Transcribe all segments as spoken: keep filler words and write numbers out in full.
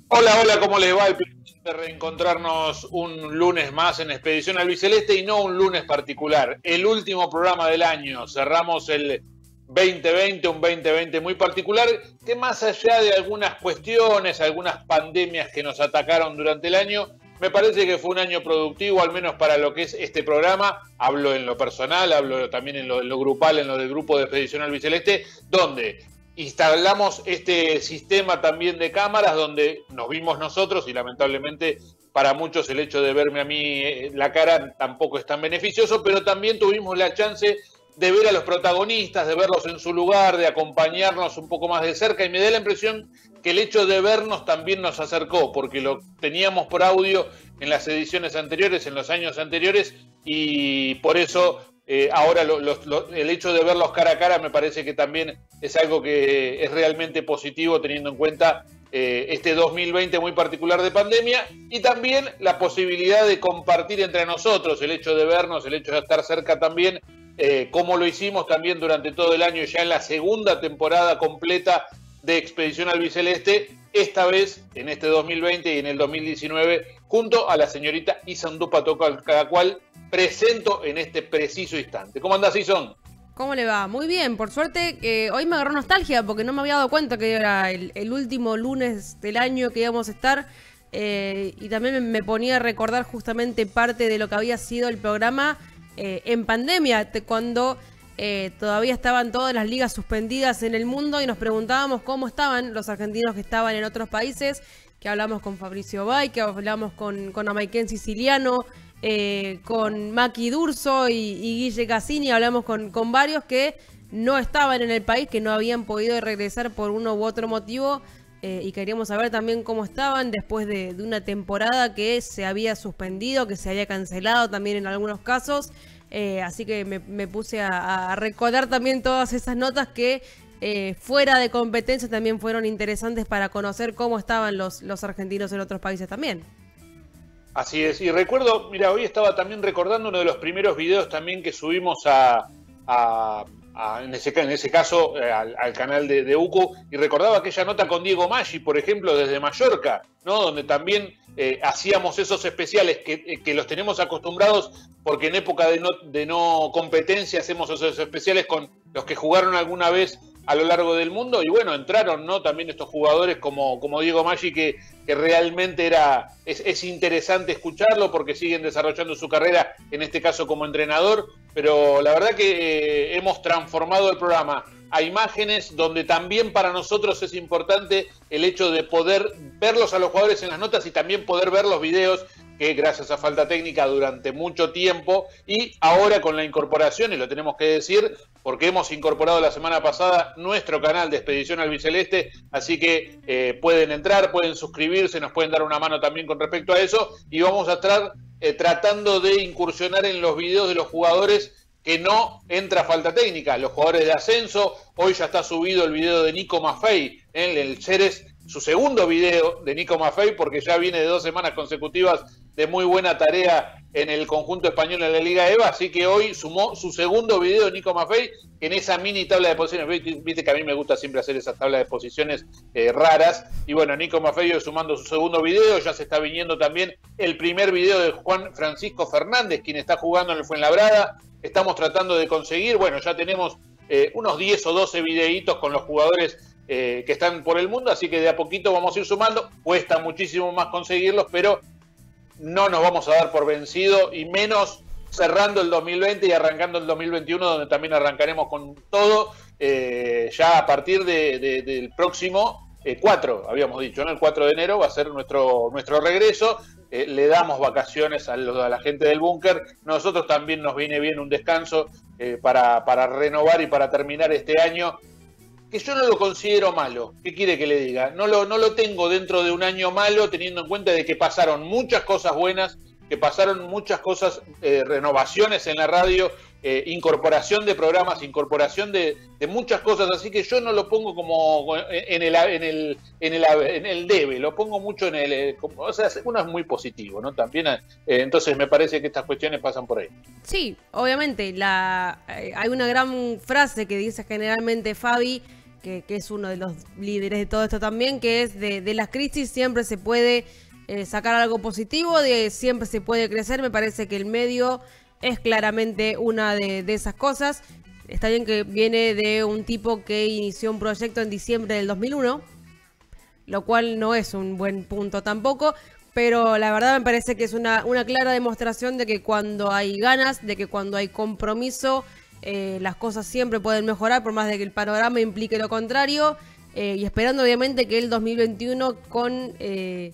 Hola, hola, ¿cómo les va? El placer de reencontrarnos un lunes más en Expedición Albiceleste y no un lunes particular. El último programa del año. Cerramos el veinte veinte, un veinte veinte muy particular que más allá de algunas cuestiones, algunas pandemias que nos atacaron durante el año, me parece que fue un año productivo, al menos para lo que es este programa. Hablo en lo personal, hablo también en lo, en lo grupal, en lo del grupo de Expedición Albiceleste, donde instalamos este sistema también de cámaras donde nos vimos nosotros y lamentablemente para muchos el hecho de verme a mí la cara tampoco es tan beneficioso, pero también tuvimos la chance de ver a los protagonistas, de verlos en su lugar, de acompañarnos un poco más de cerca, y me da la impresión que el hecho de vernos también nos acercó, porque lo teníamos por audio en las ediciones anteriores, en los años anteriores, y por eso eh, ahora lo, lo, lo, el hecho de verlos cara a cara me parece que también es algo que es realmente positivo, teniendo en cuenta eh, este dos mil veinte muy particular de pandemia, y también la posibilidad de compartir entre nosotros, el hecho de vernos, el hecho de estar cerca también, Eh, como lo hicimos también durante todo el año, ya en la segunda temporada completa de Expedición Albiceleste, esta vez en este dos mil veinte y en el dos mil diecinueve, junto a la señorita Ison Dupato, cada cual presento en este preciso instante. ¿Cómo andás, Ison? ¿Cómo le va? Muy bien, por suerte que hoy me agarró nostalgia porque no me había dado cuenta que era el, el último lunes del año que íbamos a estar, eh, y también me ponía a recordar justamente parte de lo que había sido el programa Eh, en pandemia, cuando eh, todavía estaban todas las ligas suspendidas en el mundo y nos preguntábamos cómo estaban los argentinos que estaban en otros países, que hablamos con Fabricio Bay, que hablamos con, con Amaiken Siciliano, eh, con Maki Durso y, y Guille Cassini, hablamos con, con varios que no estaban en el país, que no habían podido regresar por uno u otro motivo, eh, y queríamos saber también cómo estaban después de, de una temporada que se había suspendido, que se había cancelado también en algunos casos. Eh, así que me, me puse a, a recordar también todas esas notas que eh, fuera de competencia también fueron interesantes para conocer cómo estaban los, los argentinos en otros países también. Así es, y recuerdo, mira, hoy estaba también recordando uno de los primeros videos también que subimos a, a, a en, ese, en ese caso eh, al, al canal de, de U C U, y recordaba aquella nota con Diego Maggi, por ejemplo, desde Mallorca, ¿no? Donde también eh, hacíamos esos especiales que, que los tenemos acostumbrados, porque en época de no, de no competencia hacemos esos especiales con los que jugaron alguna vez a lo largo del mundo, y bueno, entraron, ¿no? También estos jugadores como, como Diego Maggi, que, que realmente era es, es interesante escucharlo porque siguen desarrollando su carrera, en este caso como entrenador, pero la verdad que eh, hemos transformado el programa a imágenes, donde también para nosotros es importante el hecho de poder verlos a los jugadores en las notas y también poder ver los videos que gracias a falta técnica durante mucho tiempo, y ahora con la incorporación, y lo tenemos que decir, porque hemos incorporado la semana pasada nuestro canal de Expedición Albiceleste, así que eh, pueden entrar, pueden suscribirse, nos pueden dar una mano también con respecto a eso, y vamos a estar eh, tratando de incursionar en los videos de los jugadores que no entra falta técnica, los jugadores de ascenso. Hoy ya está subido el video de Nico Maffei, ¿eh? el Ceres, su segundo video de Nico Maffei, porque ya viene de dos semanas consecutivas de muy buena tarea en el conjunto español en la Liga EVA, así que hoy sumó su segundo video de Nico Maffei en esa mini tabla de posiciones. Viste que a mí me gusta siempre hacer esas tablas de posiciones eh, raras, y bueno, Nico Maffei hoy sumando su segundo video. Ya se está viniendo también el primer video de Juan Francisco Fernández, quien está jugando en el Fuenlabrada. Estamos tratando de conseguir, bueno, ya tenemos eh, unos diez o doce videitos con los jugadores eh, que están por el mundo, así que de a poquito vamos a ir sumando. Cuesta muchísimo más conseguirlos, pero no nos vamos a dar por vencido, y menos cerrando el dos mil veinte y arrancando el dos mil veintiuno, donde también arrancaremos con todo, eh, ya a partir de, de, del próximo eh, cuatro, habíamos dicho, ¿no? El cuatro de enero va a ser nuestro, nuestro regreso. Eh, le damos vacaciones a, los, a la gente del búnker. Nosotros también nos viene bien un descanso eh, para, para renovar y para terminar este año, que yo no lo considero malo. ¿Qué quiere que le diga? No lo, no lo tengo dentro de un año malo, teniendo en cuenta de que pasaron muchas cosas buenas, que pasaron muchas cosas, eh, renovaciones en la radio, eh, incorporación de programas, incorporación de, de muchas cosas, así que yo no lo pongo como en el, en el, en el, en el debe, lo pongo mucho en el, como, o sea, uno es muy positivo, ¿no? También, eh, entonces me parece que estas cuestiones pasan por ahí. Sí, obviamente, la, eh, hay una gran frase que dice generalmente Fabi, que, que es uno de los líderes de todo esto también, que es de, de las crisis siempre se puede eh, sacar algo positivo, de siempre se puede crecer. Me parece que el medio es claramente una de, de esas cosas. Está bien que viene de un tipo que inició un proyecto en diciembre del dos mil uno, lo cual no es un buen punto tampoco, pero la verdad me parece que es una, una clara demostración de que cuando hay ganas, de que cuando hay compromiso, eh, las cosas siempre pueden mejorar, por más de que el panorama implique lo contrario, eh, y esperando obviamente que el dos mil veintiuno con, eh,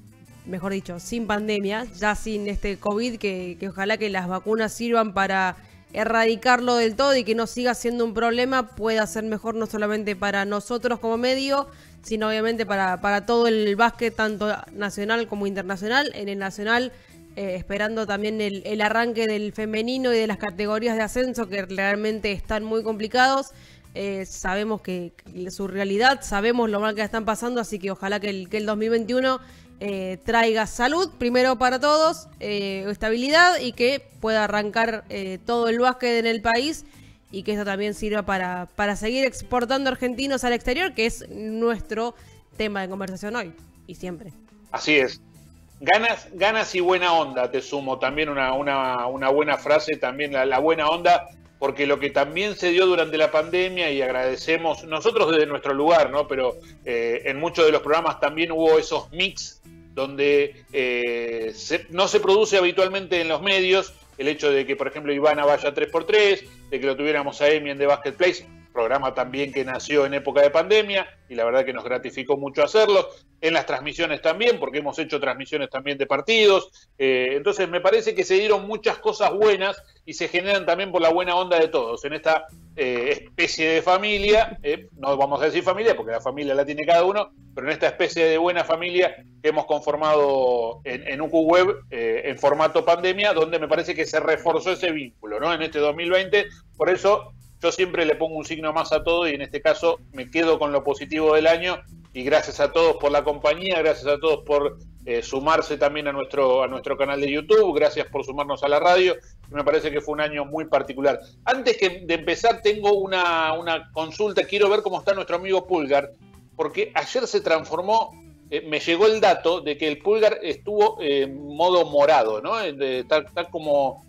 mejor dicho, sin pandemia, ya sin este COVID, que, que ojalá que las vacunas sirvan para erradicarlo del todo y que no siga siendo un problema, pueda ser mejor no solamente para nosotros como medio, sino obviamente para, para todo el básquet, tanto nacional como internacional. En el nacional, eh, esperando también el, el arranque del femenino y de las categorías de ascenso, que realmente están muy complicados. Eh, sabemos que, que su realidad, sabemos lo mal que están pasando, así que ojalá que el, que el dos mil veintiuno eh, traiga salud, primero para todos, eh, estabilidad, y que pueda arrancar eh, todo el básquet en el país, y que eso también sirva para, para seguir exportando argentinos al exterior, que es nuestro tema de conversación hoy y siempre. Así es. Ganas, ganas y buena onda, te sumo también una, una, una buena frase, también la, la buena onda, porque lo que también se dio durante la pandemia, y agradecemos nosotros desde nuestro lugar, ¿no? Pero eh, en muchos de los programas también hubo esos mix donde eh, se, no se produce habitualmente en los medios, el hecho de que, por ejemplo, Ivana vaya a tres por tres, de que lo tuviéramos a Emi en The Basket Place, programa también que nació en época de pandemia, y la verdad que nos gratificó mucho hacerlo, en las transmisiones también, porque hemos hecho transmisiones también de partidos, eh, entonces me parece que se dieron muchas cosas buenas, y se generan también por la buena onda de todos, en esta eh, especie de familia, eh, no vamos a decir familia, porque la familia la tiene cada uno, pero en esta especie de buena familia que hemos conformado en, en U Q Web, eh, en formato pandemia, donde me parece que se reforzó ese vínculo, ¿no? En este dos mil veinte, por eso yo siempre le pongo un signo más a todo, y en este caso me quedo con lo positivo del año, y gracias a todos por la compañía, gracias a todos por eh, sumarse también a nuestro, a nuestro canal de YouTube, gracias por sumarnos a la radio, me parece que fue un año muy particular. Antes que de empezar tengo una, una consulta, quiero ver cómo está nuestro amigo Pulgar, porque ayer se transformó, eh, me llegó el dato de que el Pulgar estuvo eh, en modo morado, ¿no? Está, está como...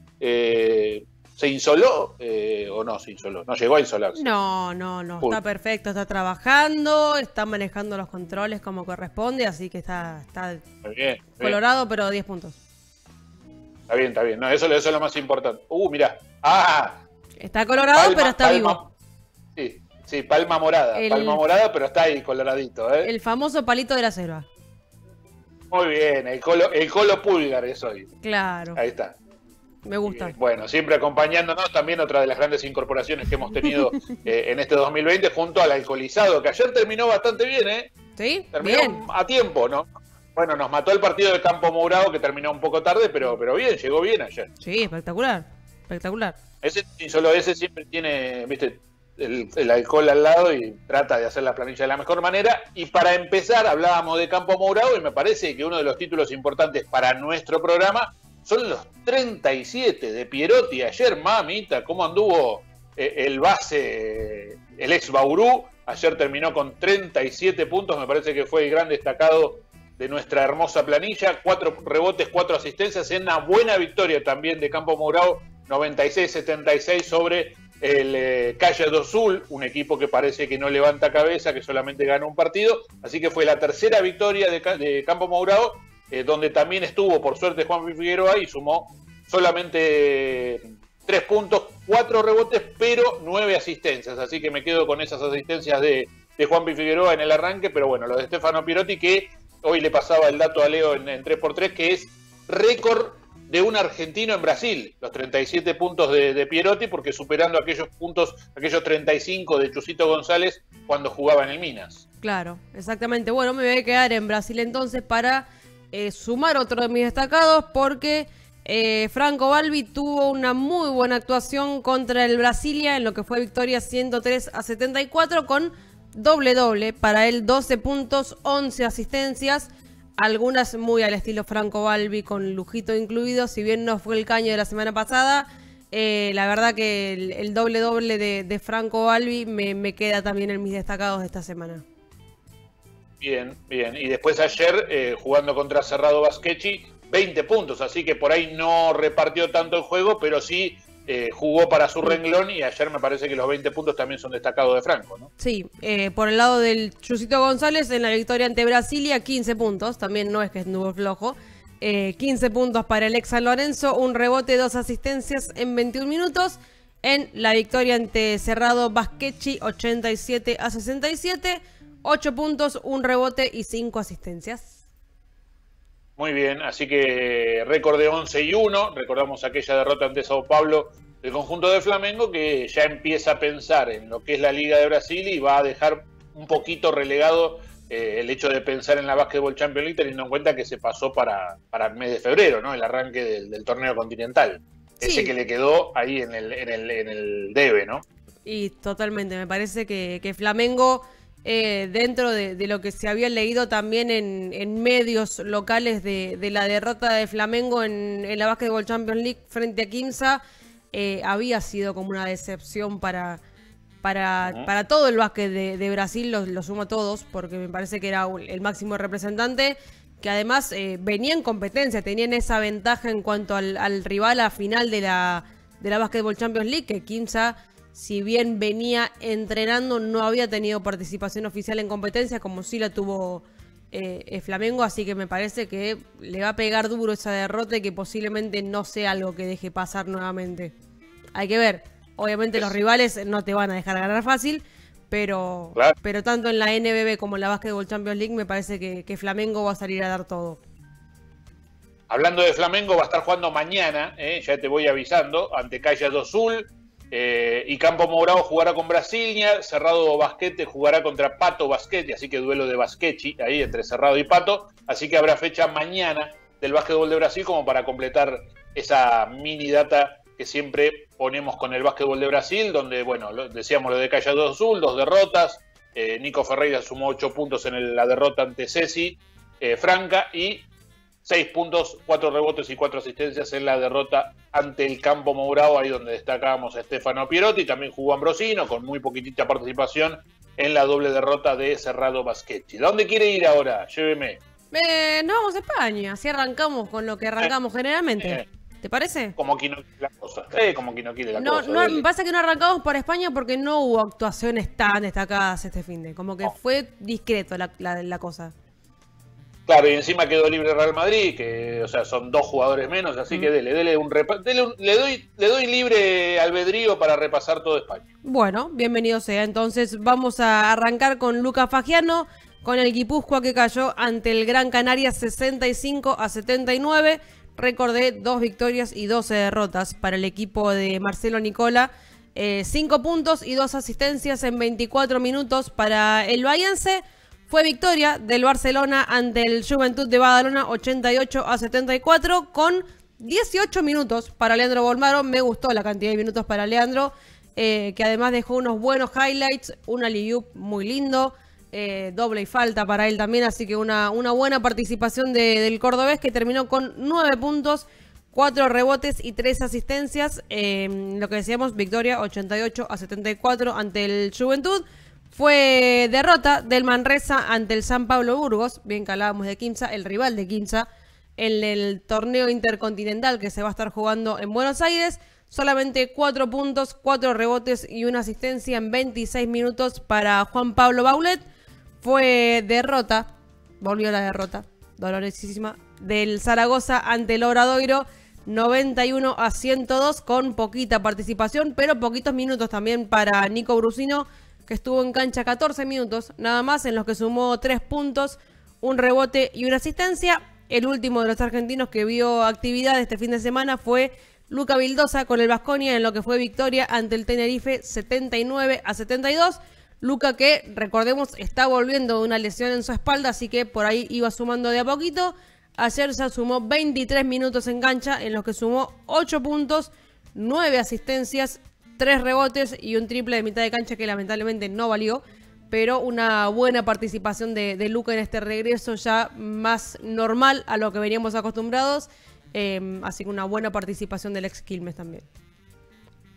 Eh, ¿Se insoló eh, o no se insoló? No llegó a insolarse. No, no, no. Uy. Está perfecto, está trabajando, está manejando los controles como corresponde, así que está, está Está bien, está colorado, bien. pero diez puntos. Está bien, está bien. No, eso, eso es lo más importante. Uh, mirá. Ah, Está colorado, palma, pero está palma, vivo. Sí, sí, palma morada. El- Palma morada, pero está ahí coloradito, ¿eh? El famoso palito de la selva. Muy bien, el colo, el colo Pulgar es hoy. Claro, Ahí está. me gusta. Eh, bueno, siempre acompañándonos, también otra de las grandes incorporaciones que hemos tenido eh, en este dos mil veinte, junto al alcoholizado, que ayer terminó bastante bien, ¿eh? ¿Sí? Terminó Bien. a tiempo, ¿no? Bueno, nos mató el partido de Campo Mourado, que terminó un poco tarde, pero, pero bien, llegó bien ayer. Sí, espectacular. Espectacular. Ese, y solo ese siempre tiene, viste, el, el alcohol al lado y trata de hacer la planilla de la mejor manera. Y para empezar, hablábamos de Campo Mourado, y me parece que uno de los títulos importantes para nuestro programa son los treinta y siete de Pierotti. Ayer, mamita, cómo anduvo eh, el base, el ex Bauru. Ayer terminó con treinta y siete puntos, me parece que fue el gran destacado de nuestra hermosa planilla. Cuatro rebotes, cuatro asistencias, en una buena victoria también de Campo Mourado, noventa y seis setenta y seis sobre el eh, Calle do Sul, un equipo que parece que no levanta cabeza, que solamente gana un partido. Así que fue la tercera victoria de, de Campo Mourado, eh, donde también estuvo, por suerte, Juan Figueroa, y sumó solamente tres puntos, cuatro rebotes, pero nueve asistencias. Así que me quedo con esas asistencias de, de Juan Figueroa en el arranque. Pero bueno, lo de Stefano Pierotti, que hoy le pasaba el dato a Leo en, en tres por tres, que es récord de un argentino en Brasil, los treinta y siete puntos de, de Pierotti, porque superando aquellos puntos, aquellos treinta y cinco de Chusito González cuando jugaba en el Minas. Claro, exactamente. Bueno, me voy a quedar en Brasil entonces para eh, sumar otro de mis destacados, porque eh, Franco Balbi tuvo una muy buena actuación contra el Brasilia en lo que fue victoria ciento tres a setenta y cuatro, con doble doble para él, doce puntos, once asistencias, algunas muy al estilo Franco Balbi, con lujito incluido. Si bien no fue el caño de la semana pasada, Eh, la verdad que el, el doble doble de, de Franco Balbi me, me queda también en mis destacados de esta semana. Bien, bien. Y después ayer, eh, jugando contra Cerrado Baschechi, veinte puntos, así que por ahí no repartió tanto el juego, pero sí eh, jugó para su renglón, y ayer me parece que los veinte puntos también son destacados de Franco, ¿no? Sí, eh, por el lado del Chusito González en la victoria ante Brasilia, quince puntos, también no es que estuvo flojo. Eh, quince puntos para el ex San Lorenzo, un rebote, dos asistencias en veintiún minutos. En la victoria ante Cerrado Baschechi, ochenta y siete a sesenta y siete, ocho puntos, un rebote y cinco asistencias. Muy bien, así que récord de once y uno, recordamos aquella derrota ante Sao Paulo del conjunto de Flamengo, que ya empieza a pensar en lo que es la Liga de Brasil y va a dejar un poquito relegado eh, el hecho de pensar en la Basketball Champions League, teniendo en cuenta que se pasó para, para el mes de febrero, ¿no? El arranque del, del torneo continental. Sí. Ese que le quedó ahí en el, en el, en el debe, ¿no? Y totalmente, me parece que, que Flamengo... Eh, dentro de, de lo que se había leído también en, en medios locales de, de la derrota de Flamengo en, en la Basketball Champions League frente a Quimsa, eh, había sido como una decepción para, para, uh-huh. para todo el básquet de, de Brasil, lo, lo sumo a todos, porque me parece que era el máximo representante, que además eh, venía en competencia, tenían esa ventaja en cuanto al, al rival a final de la, de la Basketball Champions League, que Quimsa, si bien venía entrenando, no había tenido participación oficial en competencia, como sí la tuvo eh, el Flamengo, así que me parece que le va a pegar duro esa derrota y que posiblemente no sea algo que deje pasar nuevamente. Hay que ver, obviamente los rivales no te van a dejar ganar fácil, pero, claro. pero tanto en la N B B como en la Basketball Champions League me parece que, que Flamengo va a salir a dar todo. Hablando de Flamengo, va a estar jugando mañana, eh, ya te voy avisando, ante Caxias do Sul. Eh, y Campo Mourão jugará con Brasilia, Cerrado Basquete jugará contra Pato Basquete, así que duelo de Baschechi ahí entre Cerrado y Pato, así que habrá fecha mañana del básquetbol de Brasil como para completar esa mini data que siempre ponemos con el básquetbol de Brasil, donde, bueno, lo, decíamos lo de Caxias do Sul, dos derrotas, eh, Nico Ferreira sumó ocho puntos en el, la derrota ante Ceci eh, Franca, y seis puntos, cuatro rebotes y cuatro asistencias en la derrota ante el Campo Mourão, ahí donde destacábamos a Stefano Pierotti. También jugó Ambrosino, con muy poquitita participación en la doble derrota de Cerrado Baschechi. ¿Dónde quiere ir ahora? Lléveme. Eh, nos vamos a España, así arrancamos con lo que arrancamos eh, generalmente. Eh, ¿Te parece? Como que no quiere la cosa. Eh, como que no quiere la no, cosa. No, me pasa que no arrancamos por España porque no hubo actuaciones tan destacadas este fin de. Como que no. fue discreto la, la, la cosa. Claro, y encima quedó libre Real Madrid, que, o sea, son dos jugadores menos, así mm. que dele, dele un repa dele un, le doy, le doy libre albedrío para repasar todo España. Bueno, bienvenido sea. Entonces vamos a arrancar con Lucas Fagiano, con el Guipúzcoa que cayó ante el Gran Canaria sesenta y cinco a setenta y nueve. Recordé dos victorias y doce derrotas para el equipo de Marcelo Nicola. Eh, cinco puntos y dos asistencias en veinticuatro minutos para el bahiense. Fue victoria del Barcelona ante el Juventud de Badalona ochenta y ocho a setenta y cuatro con dieciocho minutos para Leandro Bolmaro. Me gustó la cantidad de minutos para Leandro, eh, que además dejó unos buenos highlights, un alley-oop muy lindo, eh, doble y falta para él también, así que una, una buena participación de, del cordobés, que terminó con nueve puntos, cuatro rebotes y tres asistencias. Eh, lo que decíamos, victoria ochenta y ocho a setenta y cuatro ante el Juventud. Fue derrota del Manresa ante el San Pablo Burgos, bien que hablábamos de Quimsa, el rival de Quimsa, en el torneo intercontinental que se va a estar jugando en Buenos Aires. Solamente cuatro puntos, cuatro rebotes y una asistencia en veintiséis minutos para Juan Pablo Baulet. Fue derrota, volvió la derrota, dolorosísima, del Zaragoza ante el Obradoiro, noventa y uno a ciento dos, con poquita participación, pero poquitos minutos también para Nico Brusino, que estuvo en cancha catorce minutos, nada más, en los que sumó tres puntos, un rebote y una asistencia. El último de los argentinos que vio actividad este fin de semana fue Luca Vildosa con el Baskonia, en lo que fue victoria ante el Tenerife setenta y nueve a setenta y dos. Luca, que recordemos está volviendo de una lesión en su espalda, así que por ahí iba sumando de a poquito. Ayer ya sumó veintitrés minutos en cancha, en los que sumó ocho puntos, nueve asistencias, tres rebotes y un triple de mitad de cancha que lamentablemente no valió, pero una buena participación de, de Luca en este regreso ya más normal a lo que veníamos acostumbrados, eh, así que una buena participación del ex Quilmes también.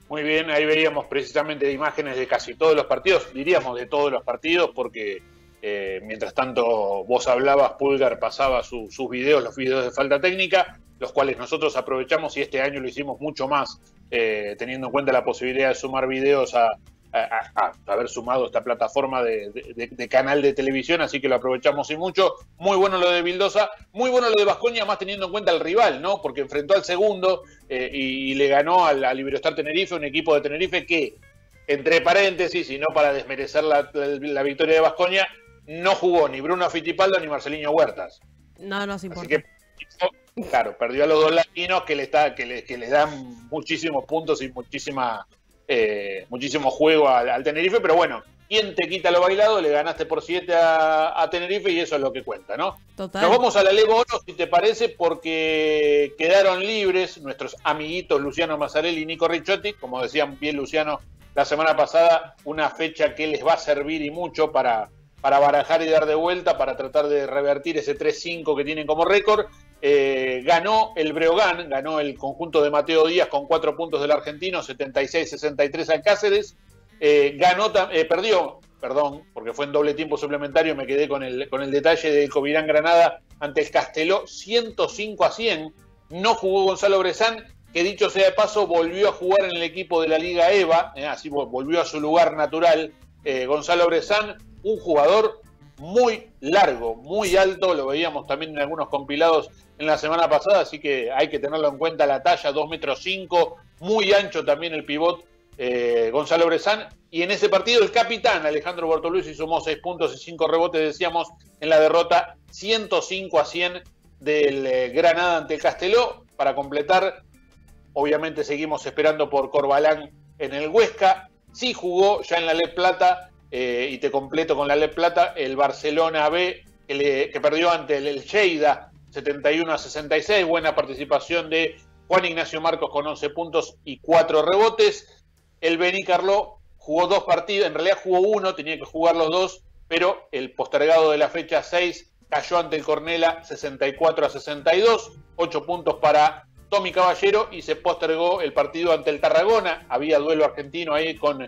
Muy bien, ahí veíamos precisamente imágenes de casi todos los partidos, diríamos de todos los partidos, porque eh, mientras tanto vos hablabas, Pulgar pasaba su, sus videos, los videos de falta técnica, los cuales nosotros aprovechamos y este año lo hicimos mucho más, eh, teniendo en cuenta la posibilidad de sumar videos a, a, a, a haber sumado esta plataforma de, de, de canal de televisión, así que lo aprovechamos y mucho. Muy bueno lo de Vildosa, muy bueno lo de Baskonia, más teniendo en cuenta el rival, ¿no? Porque enfrentó al segundo eh, y, y le ganó al, al Iberostar Tenerife, un equipo de Tenerife que, entre paréntesis, y no para desmerecer la, la, la victoria de Baskonia, no jugó ni Bruno Fittipaldo ni Marcelinho Huertas. No nos importa. Así que, claro, perdió a los dos latinos que le, está, que le, que le dan muchísimos puntos y muchísima, eh, muchísimo juego al, al Tenerife, pero bueno, ¿quién te quita lo bailado? Le ganaste por siete a, a Tenerife y eso es lo que cuenta, ¿no? Total. Nos vamos a la Levo Oro, si te parece, porque quedaron libres nuestros amiguitos Luciano Mazzarelli y Nico Ricciotti, como decían bien Luciano la semana pasada, una fecha que les va a servir y mucho para... para barajar y dar de vuelta, para tratar de revertir ese tres cinco que tienen como récord. Eh, ganó el Breogán, ganó el conjunto de Mateo Díaz con cuatro puntos del argentino, setenta y seis sesenta y tres al Cáceres. Eh, ganó, eh, perdió, perdón, porque fue en doble tiempo suplementario, me quedé con el, con el detalle del Covirán Granada ante el Casteló, ciento cinco a cien. No jugó Gonzalo Brezán, que dicho sea de paso, volvió a jugar en el equipo de la Liga EVA, eh, así volvió a su lugar natural. Eh, Gonzalo Brezán, un jugador muy largo, muy alto, lo veíamos también en algunos compilados en la semana pasada, así que hay que tenerlo en cuenta la talla, dos metros cinco, muy ancho también el pivot eh, Gonzalo Brezán, y en ese partido el capitán Alejandro Bortolucci sumó seis puntos y cinco rebotes, decíamos, en la derrota ciento cinco a cien del eh, Granada ante el Casteló. Para completar, obviamente seguimos esperando por Corbalán en el Huesca, sí jugó ya en la Leb Plata. Eh, y te completo con la Leb Plata, el Barcelona B, que, le, que perdió ante el, el Lleida, setenta y uno a sesenta y seis, buena participación de Juan Ignacio Marcos con once puntos y cuatro rebotes. El Benicarló jugó dos partidos, en realidad jugó uno, tenía que jugar los dos, pero el postergado de la fecha seis cayó ante el Cornella sesenta y cuatro a sesenta y dos, ocho puntos para Tommy Caballero, y se postergó el partido ante el Tarragona. Había duelo argentino ahí con...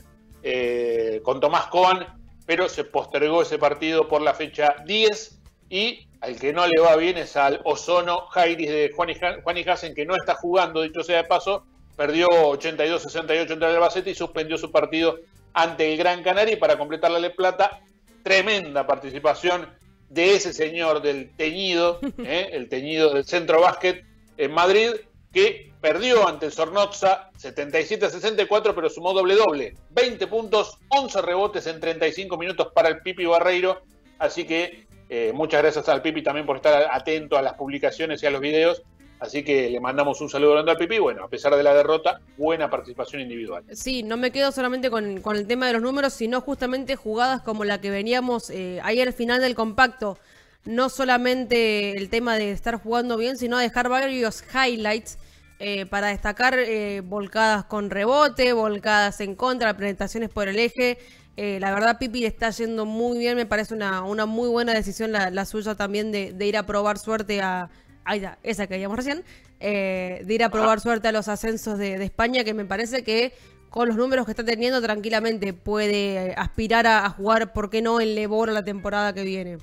Eh, con Tomás Coan, pero se postergó ese partido por la fecha diez, y al que no le va bien es al Ozono Jairis de Juan y Hassen, que no está jugando, dicho sea de paso, perdió ochenta y dos a sesenta y ocho ante el Albacete y suspendió su partido ante el Gran Canaria. Y para completar la Leb Plata, tremenda participación de ese señor del teñido, eh, el teñido del Centro Básquet en Madrid, que perdió ante el Zornoza setenta y siete a sesenta y cuatro, pero sumó doble doble, veinte puntos, once rebotes en treinta y cinco minutos para el Pipi Barreiro. Así que eh, muchas gracias al Pipi también por estar atento a las publicaciones y a los videos, así que le mandamos un saludo grande al Pipi. Bueno, a pesar de la derrota, buena participación individual. Sí, no me quedo solamente con, con el tema de los números, sino justamente jugadas como la que veníamos eh, ayer al final del compacto. No solamente el tema de estar jugando bien, sino dejar varios highlights eh, para destacar eh, volcadas con rebote, volcadas en contra, presentaciones por el eje. Eh, la verdad, Pipi le está yendo muy bien, me parece una, una muy buena decisión la, la suya también de, de ir a probar suerte a... Ahí está, esa que veíamos recién, eh, de ir a probar suerte a los ascensos de, de España, que me parece que con los números que está teniendo tranquilamente puede aspirar a, a jugar, ¿por qué no?, en Levo Oro la temporada que viene.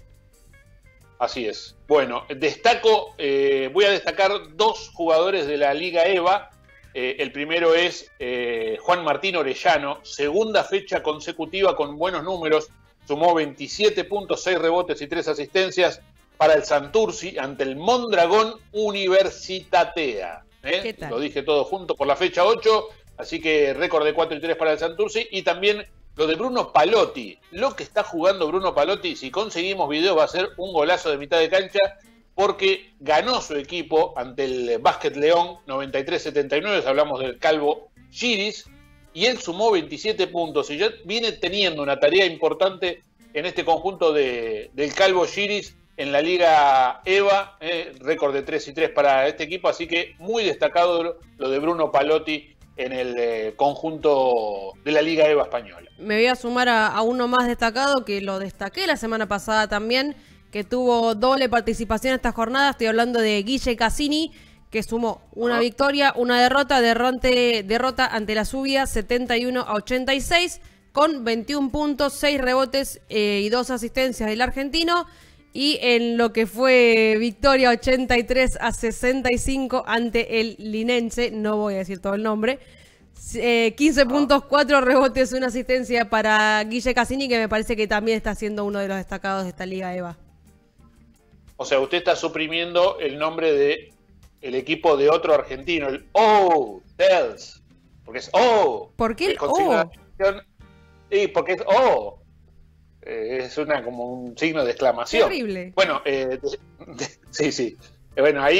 Así es. Bueno, destaco, eh, voy a destacar dos jugadores de la Liga EVA. Eh, el primero es eh, Juan Martín Orellano, segunda fecha consecutiva con buenos números, sumó veintisiete puntos, seis rebotes y tres asistencias para el Santurci ante el Mondragón Universitatea. ¿eh? ¿Qué tal? Lo dije todo junto por la fecha ocho, así que récord de cuatro y tres para el Santurci. Y también lo de Bruno Palotti, lo que está jugando Bruno Palotti, si conseguimos video va a ser un golazo de mitad de cancha, porque ganó su equipo ante el Básquet León noventa y tres setenta y nueve, hablamos del Calvo Giris, y él sumó veintisiete puntos, y ya viene teniendo una tarea importante en este conjunto de, del Calvo Giris en la Liga EVA, eh, récord de tres y tres para este equipo, así que muy destacado lo de Bruno Palotti en el eh, conjunto de la Liga EVA española. Me voy a sumar a, a uno más destacado, que lo destaqué la semana pasada también, que tuvo doble participación esta jornada. Estoy hablando de Guille Cassini, que sumó una Ajá. victoria, una derrota, derrote, derrota ante la Subia setenta y uno a ochenta y seis, con veintiún puntos, seis rebotes eh, y dos asistencias del argentino. Y en lo que fue victoria ochenta y tres a sesenta y cinco ante el linense, no voy a decir todo el nombre, eh, quince puntos, cuatro rebotes, una asistencia para Guille Cassini, que me parece que también está siendo uno de los destacados de esta liga, Eva. O sea, usted está suprimiendo el nombre de el equipo de otro argentino, el O, Tels, porque es O. ¿Por qué el O? Sí, porque es O. Eh, es una como un signo de exclamación. Terrible. Bueno, eh, de, de, sí, sí. Eh, bueno, ahí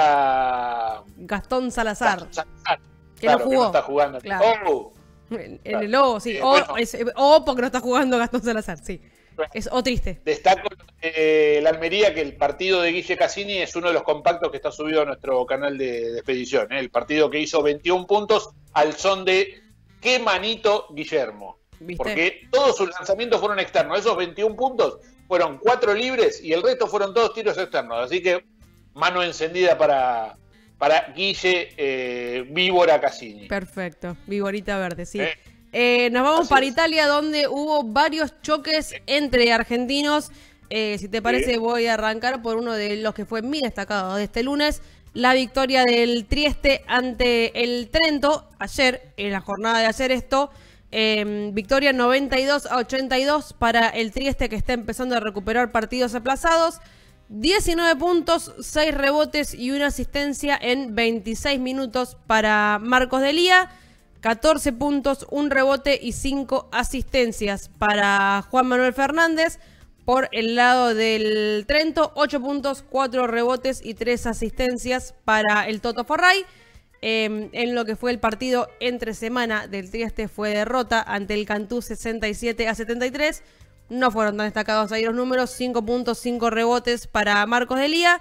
juega Gastón Salazar. Gastón Salazar. Que Claro, no jugó. Que no está jugando. Claro. Oh. En, Claro. en el O, sí. Eh, O, bueno. es, O porque no está jugando Gastón Salazar, sí. Es O triste. Destaco eh, el Almería, que el partido de Guille Cassini es uno de los compactos que está subido a nuestro canal de, de expedición. ¿eh? El partido que hizo veintiún puntos al son de qué manito Guillermo. ¿Viste? Porque todos sus lanzamientos fueron externos. Esos veintiún puntos fueron cuatro libres y el resto fueron todos tiros externos. Así que mano encendida para, para Guille eh, Víbora Cassini. Perfecto. Viborita verde, sí. Eh. Eh, nos vamos Así para es. Italia, donde hubo varios choques entre argentinos. Eh, si te parece, Sí. voy a arrancar por uno de los que fue mi destacado de este lunes. La victoria del Trieste ante el Trento ayer, en la jornada de ayer esto. Eh, victoria noventa y dos a ochenta y dos para el Trieste, que está empezando a recuperar partidos aplazados. diecinueve puntos, seis rebotes y una asistencia en veintiséis minutos para Marcos Delía. catorce puntos, un rebote y cinco asistencias para Juan Manuel Fernández. Por el lado del Trento, ocho puntos, cuatro rebotes y tres asistencias para el Toto Forray. Eh, en lo que fue el partido entre semana del Trieste fue derrota ante el Cantú sesenta y siete a setenta y tres. No fueron tan destacados ahí los números. cinco puntos, cinco rebotes para Marcos Delía.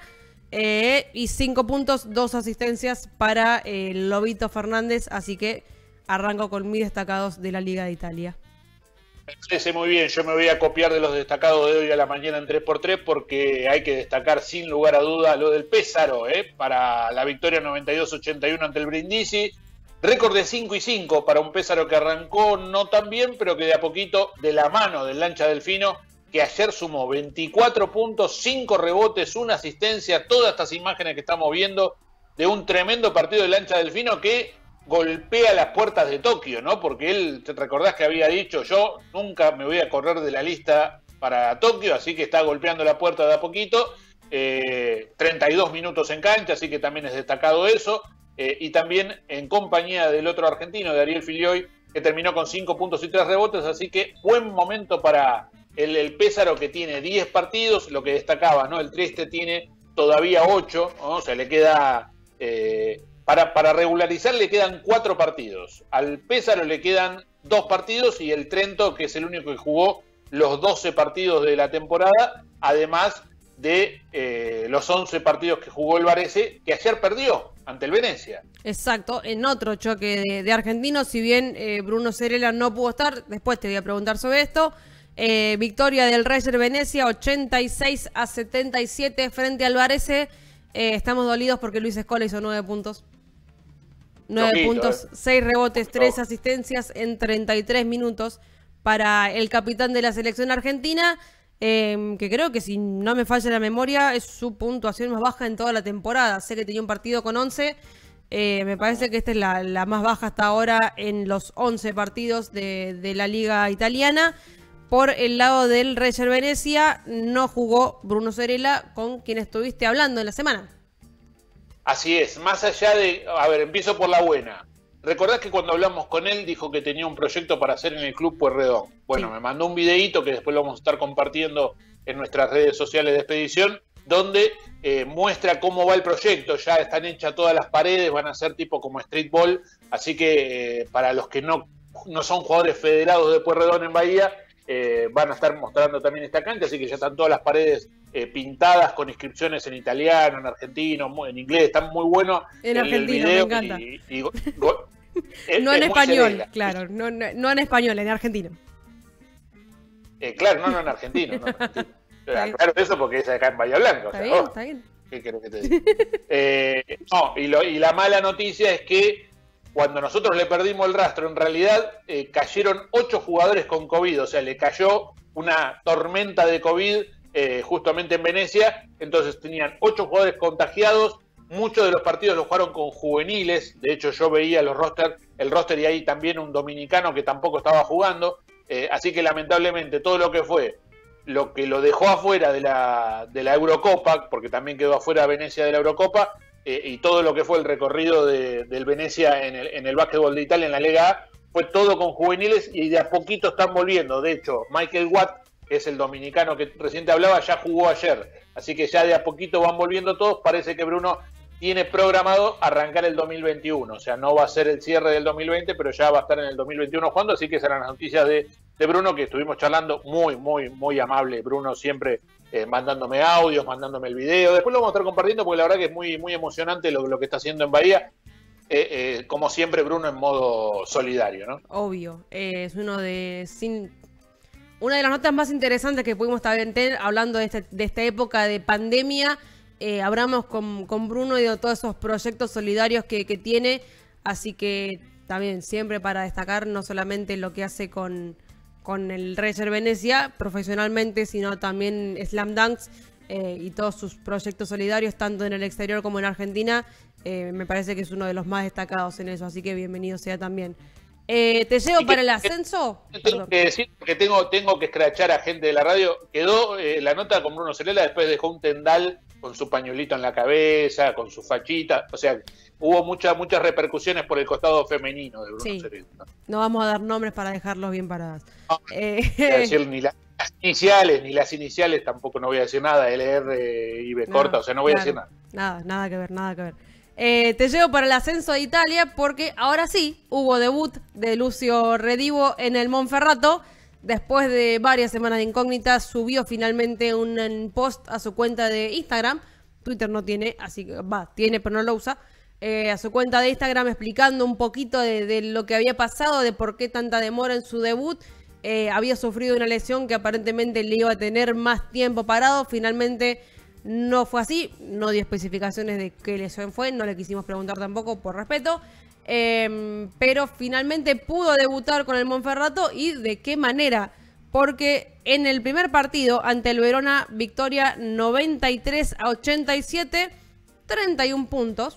Eh, y cinco puntos, dos asistencias para eh, Lobito Fernández. Así que arranco con mis destacados de la Liga de Italia. Me parece muy bien, yo me voy a copiar de los destacados de hoy a la mañana en tres por tres porque hay que destacar sin lugar a duda lo del Pesaro, ¿eh? Para la victoria noventa y dos a ochenta y uno ante el Brindisi. Récord de cinco y cinco para un Pesaro que arrancó no tan bien, pero que de a poquito, de la mano del Lancha Delfino, que ayer sumó veinticuatro puntos, cinco rebotes, una asistencia, todas estas imágenes que estamos viendo de un tremendo partido del Lancha Delfino que golpea las puertas de Tokio, ¿no? Porque él, te recordás que había dicho, yo nunca me voy a correr de la lista para Tokio, así que está golpeando la puerta de a poquito. Eh, treinta y dos minutos en cancha, así que también es destacado eso. Eh, y también en compañía del otro argentino, de Ariel Filioy, que terminó con cinco puntos y tres rebotes, así que buen momento para el, el Pesaro, que tiene diez partidos, lo que destacaba, ¿no? El Trieste tiene todavía ocho, ¿no? O sea, le queda... Eh, Para, para regularizar le quedan cuatro partidos. Al Pesaro le quedan dos partidos y el Trento, que es el único que jugó los doce partidos de la temporada, además de eh, los once partidos que jugó el Varese, que ayer perdió ante el Venecia. Exacto, en otro choque de, de argentinos, si bien eh, Bruno Cerela no pudo estar, después te voy a preguntar sobre esto. Eh, victoria del Reyer Venecia, ochenta y seis a setenta y siete frente al Varese. Eh, estamos dolidos porque Luis Escola hizo nueve puntos. nueve Poquito, puntos, eh. seis rebotes, tres No. asistencias en treinta y tres minutos para el capitán de la selección argentina, eh, que creo que si no me falla la memoria es su puntuación más baja en toda la temporada. Sé que tenía un partido con once, eh, me parece que esta es la, la más baja hasta ahora en los once partidos de, de la liga italiana. Por el lado del Reyer Venecia no jugó Bruno Cerela, con quien estuviste hablando en la semana. Así es, más allá de... A ver, empiezo por la buena. ¿Recordás que cuando hablamos con él dijo que tenía un proyecto para hacer en el Club Pueyrredón? Bueno, Sí. me mandó un videíto que después lo vamos a estar compartiendo en nuestras redes sociales de Expedición, donde eh, muestra cómo va el proyecto. Ya están hechas todas las paredes, van a ser tipo como streetball, así que eh, para los que no, no son jugadores federados de Pueyrredón en Bahía, eh, van a estar mostrando también esta cancha, así que ya están todas las paredes eh, pintadas con inscripciones en italiano, en argentino, en inglés, están muy buenos. En el, argentino, el video me encanta. Y, y, go, go, es, no en es muy español, severa. claro, no, no, no en español, en argentino. Eh, claro, no, no en argentino. No en argentino. Está bien. Claro, eso porque es acá en Bahía Blanca. O Está sea, bien, oh. está bien. ¿Qué querés que te diga? eh, no, y, lo, y la mala noticia es que cuando nosotros le perdimos el rastro, en realidad eh, cayeron ocho jugadores con COVID, o sea, le cayó una tormenta de COVID eh, justamente en Venecia, entonces tenían ocho jugadores contagiados, muchos de los partidos los jugaron con juveniles, de hecho yo veía los roster, el roster y ahí también un dominicano que tampoco estaba jugando, eh, así que lamentablemente todo lo que fue, lo que lo dejó afuera de la, de la Eurocopa, porque también quedó afuera Venecia de la Eurocopa, Eh, y todo lo que fue el recorrido de, del Venecia en el, en el básquetbol de Italia, en la Lega A, fue todo con juveniles y de a poquito están volviendo. De hecho, Michael Watt, que es el dominicano que recién te hablaba, ya jugó ayer. Así que ya de a poquito van volviendo todos. Parece que Bruno tiene programado arrancar el dos mil veintiuno. O sea, no va a ser el cierre del dos mil veinte, pero ya va a estar en el dos mil veintiuno jugando. Así que serán las noticias de, de Bruno, que estuvimos charlando. Muy, muy, muy amable. Bruno siempre eh, mandándome audios, mandándome el video. Después lo vamos a estar compartiendo porque la verdad que es muy, muy emocionante lo, lo que está haciendo en Bahía. Eh, eh, como siempre, Bruno en modo solidario, ¿no? Obvio. Eh, es uno de... Sin... Una de las notas más interesantes que pudimos tener hablando de, este, de esta época de pandemia. Eh, hablamos con, con Bruno y de todos esos proyectos solidarios que, que tiene. Así que también siempre para destacar no solamente lo que hace con, con el Reyer Venecia profesionalmente, sino también Slam Dunks eh, y todos sus proyectos solidarios, tanto en el exterior como en Argentina. Eh, me parece que es uno de los más destacados en eso, así que bienvenido sea también. Eh, ¿Te llevo para el ascenso? Tengo que decir que tengo, tengo que escrachar a gente de la radio. Quedó eh, la nota con Bruno Celela, después dejó un tendal con su pañuelito en la cabeza, con su fachita. O sea, hubo muchas muchas repercusiones por el costado femenino de Bruno sí. Celela. No vamos a dar nombres para dejarlos bien parados. No, eh... no voy a decir ni las iniciales, ni las iniciales, tampoco no voy a decir nada, L R y B no, corta, o sea, no voy claro, a decir nada. Nada, nada que ver, nada que ver. Eh, te llevo para el ascenso de Italia porque ahora sí hubo debut de Lucio Redivo en el Monferrato. Después de varias semanas de incógnitas, subió finalmente un post a su cuenta de Instagram. Twitter no tiene, así que va, tiene pero no lo usa. Eh, a su cuenta de Instagram explicando un poquito de, de lo que había pasado, de por qué tanta demora en su debut. Eh, había sufrido una lesión que aparentemente le iba a tener más tiempo parado. Finalmente no fue así, no dio especificaciones de qué lesión fue, no le quisimos preguntar tampoco por respeto, eh, pero finalmente pudo debutar con el Monferrato y de qué manera, porque en el primer partido ante el Verona, victoria noventa y tres a ochenta y siete, treinta y un puntos,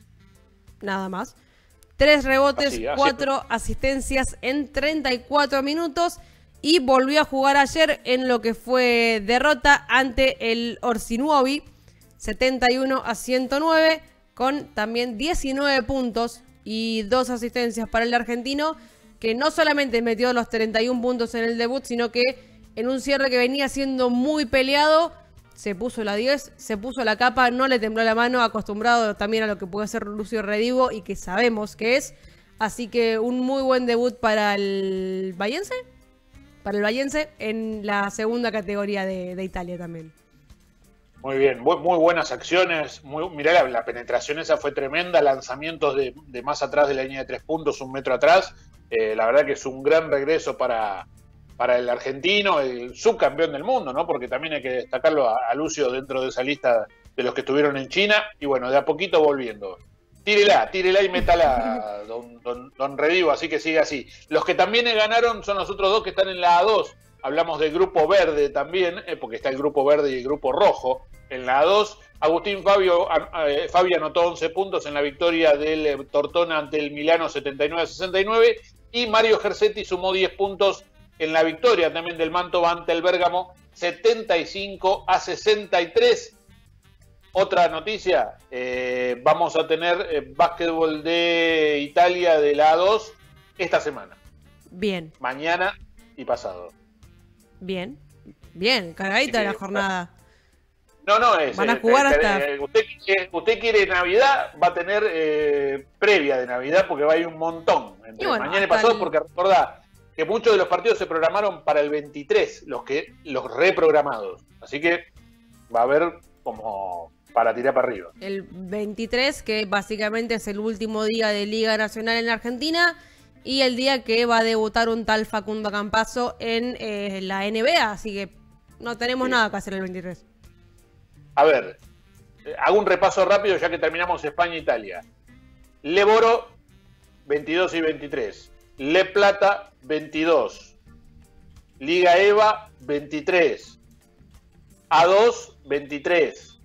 nada más, tres rebotes, así, así. cuatro asistencias en treinta y cuatro minutos. Y volvió a jugar ayer en lo que fue derrota ante el Orsinuovi, setenta y uno a ciento nueve, con también diecinueve puntos y dos asistencias para el argentino, que no solamente metió los treinta y un puntos en el debut, sino que en un cierre que venía siendo muy peleado, se puso la diez, se puso la capa, no le tembló la mano, acostumbrado también a lo que puede hacer Lucio Redivo y que sabemos que es. Así que un muy buen debut para el bahiense. Para el Vallense en la segunda categoría de, de Italia también. Muy bien, muy, muy buenas acciones. Muy, mirá, la, la penetración esa fue tremenda, lanzamientos de, de más atrás de la línea de tres puntos, un metro atrás. Eh, la verdad que es un gran regreso para, para el argentino, el subcampeón del mundo, ¿no? Porque también hay que destacarlo a, a Lucio dentro de esa lista de los que estuvieron en China. Y bueno, de a poquito volviendo. Tírela, tírela y métala, don, don, don Redivo, así que sigue así. Los que también ganaron son los otros dos que están en la A dos. Hablamos del grupo verde también, eh, porque está el grupo verde y el grupo rojo. En la A dos, Agustín Fabio, eh, Fabio anotó once puntos en la victoria del eh, Tortona ante el Milano setenta y nueve a sesenta y nueve. Y Mario Gersetti sumó diez puntos en la victoria también del Mantova ante el Bérgamo setenta y cinco a sesenta y tres. Otra noticia, eh, vamos a tener eh, básquetbol de Italia de la A dos esta semana. Bien. Mañana y pasado. Bien, bien, cargadita de la jornada. No, no, es... Van a jugar eh, hasta... Eh, usted, usted quiere Navidad, va a tener eh, previa de Navidad porque va a ir un montón. Entre bueno, mañana y pasado, el... porque recordá que muchos de los partidos se programaron para el veintitrés, los, que, los reprogramados. Así que va a haber como... para tirar para arriba. El veintitrés, que básicamente es el último día de Liga Nacional en la Argentina, y el día que va a debutar un tal Facundo Campazzo en eh, la N B A, así que no tenemos sí. nada que hacer el veintitrés. A ver, hago un repaso rápido ya que terminamos España e Italia. Le Boro, veintidós y veintitrés. Le Plata, veintidós. Liga EVA, veintitrés. A dos, veintitrés.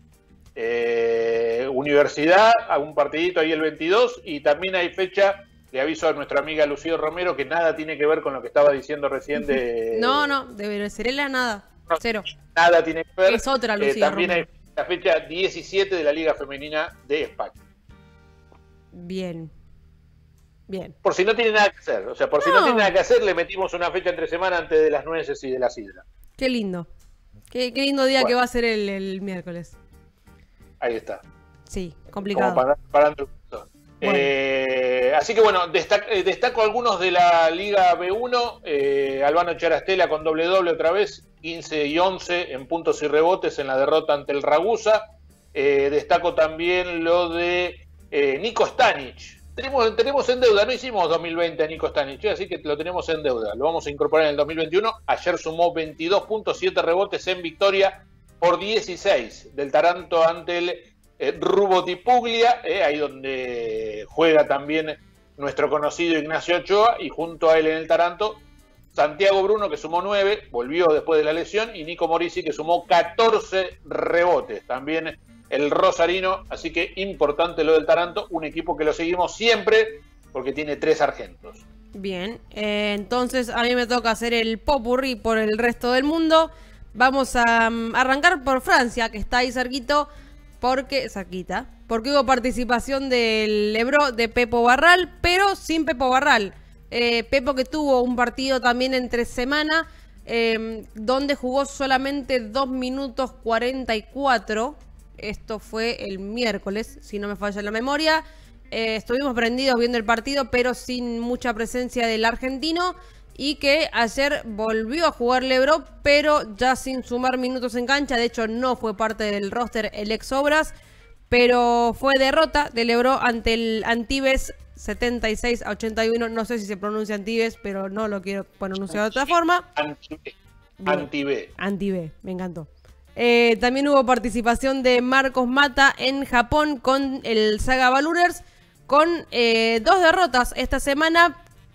Eh, Universidad, algún partidito ahí el veintidós. Y también hay fecha, le aviso a nuestra amiga Lucía Romero, que nada tiene que ver con lo que estaba diciendo recién de... No, no, de Serela nada. Cero. Nada tiene que ver. Es otra Lucía eh, También Romero. hay la fecha diecisiete de la Liga Femenina de España. Bien. Bien. Por si no tiene nada que hacer. O sea, por si no, no tiene nada que hacer, le metimos una fecha entre semana antes de las nueces y de la sidra. Qué lindo. Qué, qué lindo día bueno. que va a ser el, el miércoles. Ahí está. Sí, complicado. Como para, parando el punto. Bueno. Eh, así que bueno, destaco, eh, destaco algunos de la Liga B uno. Eh, Albano Charastela con doble doble otra vez. quince y once en puntos y rebotes en la derrota ante el Ragusa. Eh, destaco también lo de eh, Nico Stanic. Tenemos, tenemos en deuda, no hicimos dos mil veinte a Nico Stanic, así que lo tenemos en deuda. Lo vamos a incorporar en el dos mil veintiuno. Ayer sumó veintidós punto siete rebotes en victoria por dieciséis del Taranto ante el eh, Rubo di Puglia, eh, ahí donde juega también nuestro conocido Ignacio Ochoa, y junto a él en el Taranto, Santiago Bruno, que sumó nueve, volvió después de la lesión, y Nico Morisi, que sumó catorce rebotes. También el rosarino, así que importante lo del Taranto, un equipo que lo seguimos siempre porque tiene tres argentos. Bien, eh, entonces a mí me toca hacer el popurrí por el resto del mundo. Vamos a um, arrancar por Francia, que está ahí cerquito, porque, cerquita, porque hubo participación del Lebro de Pepo Barral, pero sin Pepo Barral. Eh, Pepo que tuvo un partido también entre semana, eh, donde jugó solamente dos minutos cuarenta y cuatro. Esto fue el miércoles, si no me falla la memoria. Eh, estuvimos prendidos viendo el partido, pero sin mucha presencia del argentino. Y que ayer volvió a jugar Lebro, pero ya sin sumar minutos en cancha. De hecho, no fue parte del roster el ex Obras. Pero fue derrota de Lebro ante el Antibes setenta y seis a ochenta y uno. No sé si se pronuncia Antibes, pero no lo quiero pronunciar de otra forma. Antibes. Antibes. Antibes, me encantó. Eh, también hubo participación de Marcos Mata en Japón con el Saga Ballooners, con eh, dos derrotas esta semana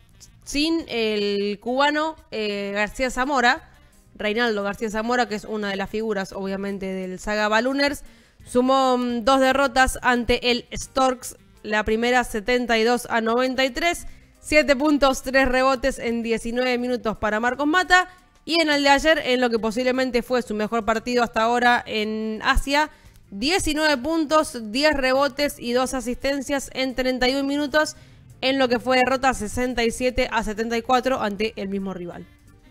sin el cubano eh, García Zamora, Reinaldo García Zamora, que es una de las figuras obviamente del Saga Ballooners. Sumó um, dos derrotas ante el Storks, la primera setenta y dos a noventa y tres, siete puntos, tres rebotes en diecinueve minutos para Marcos Mata. Y en el de ayer, en lo que posiblemente fue su mejor partido hasta ahora en Asia, diecinueve puntos, diez rebotes y dos asistencias en treinta y un minutos, en lo que fue derrota sesenta y siete a setenta y cuatro ante el mismo rival.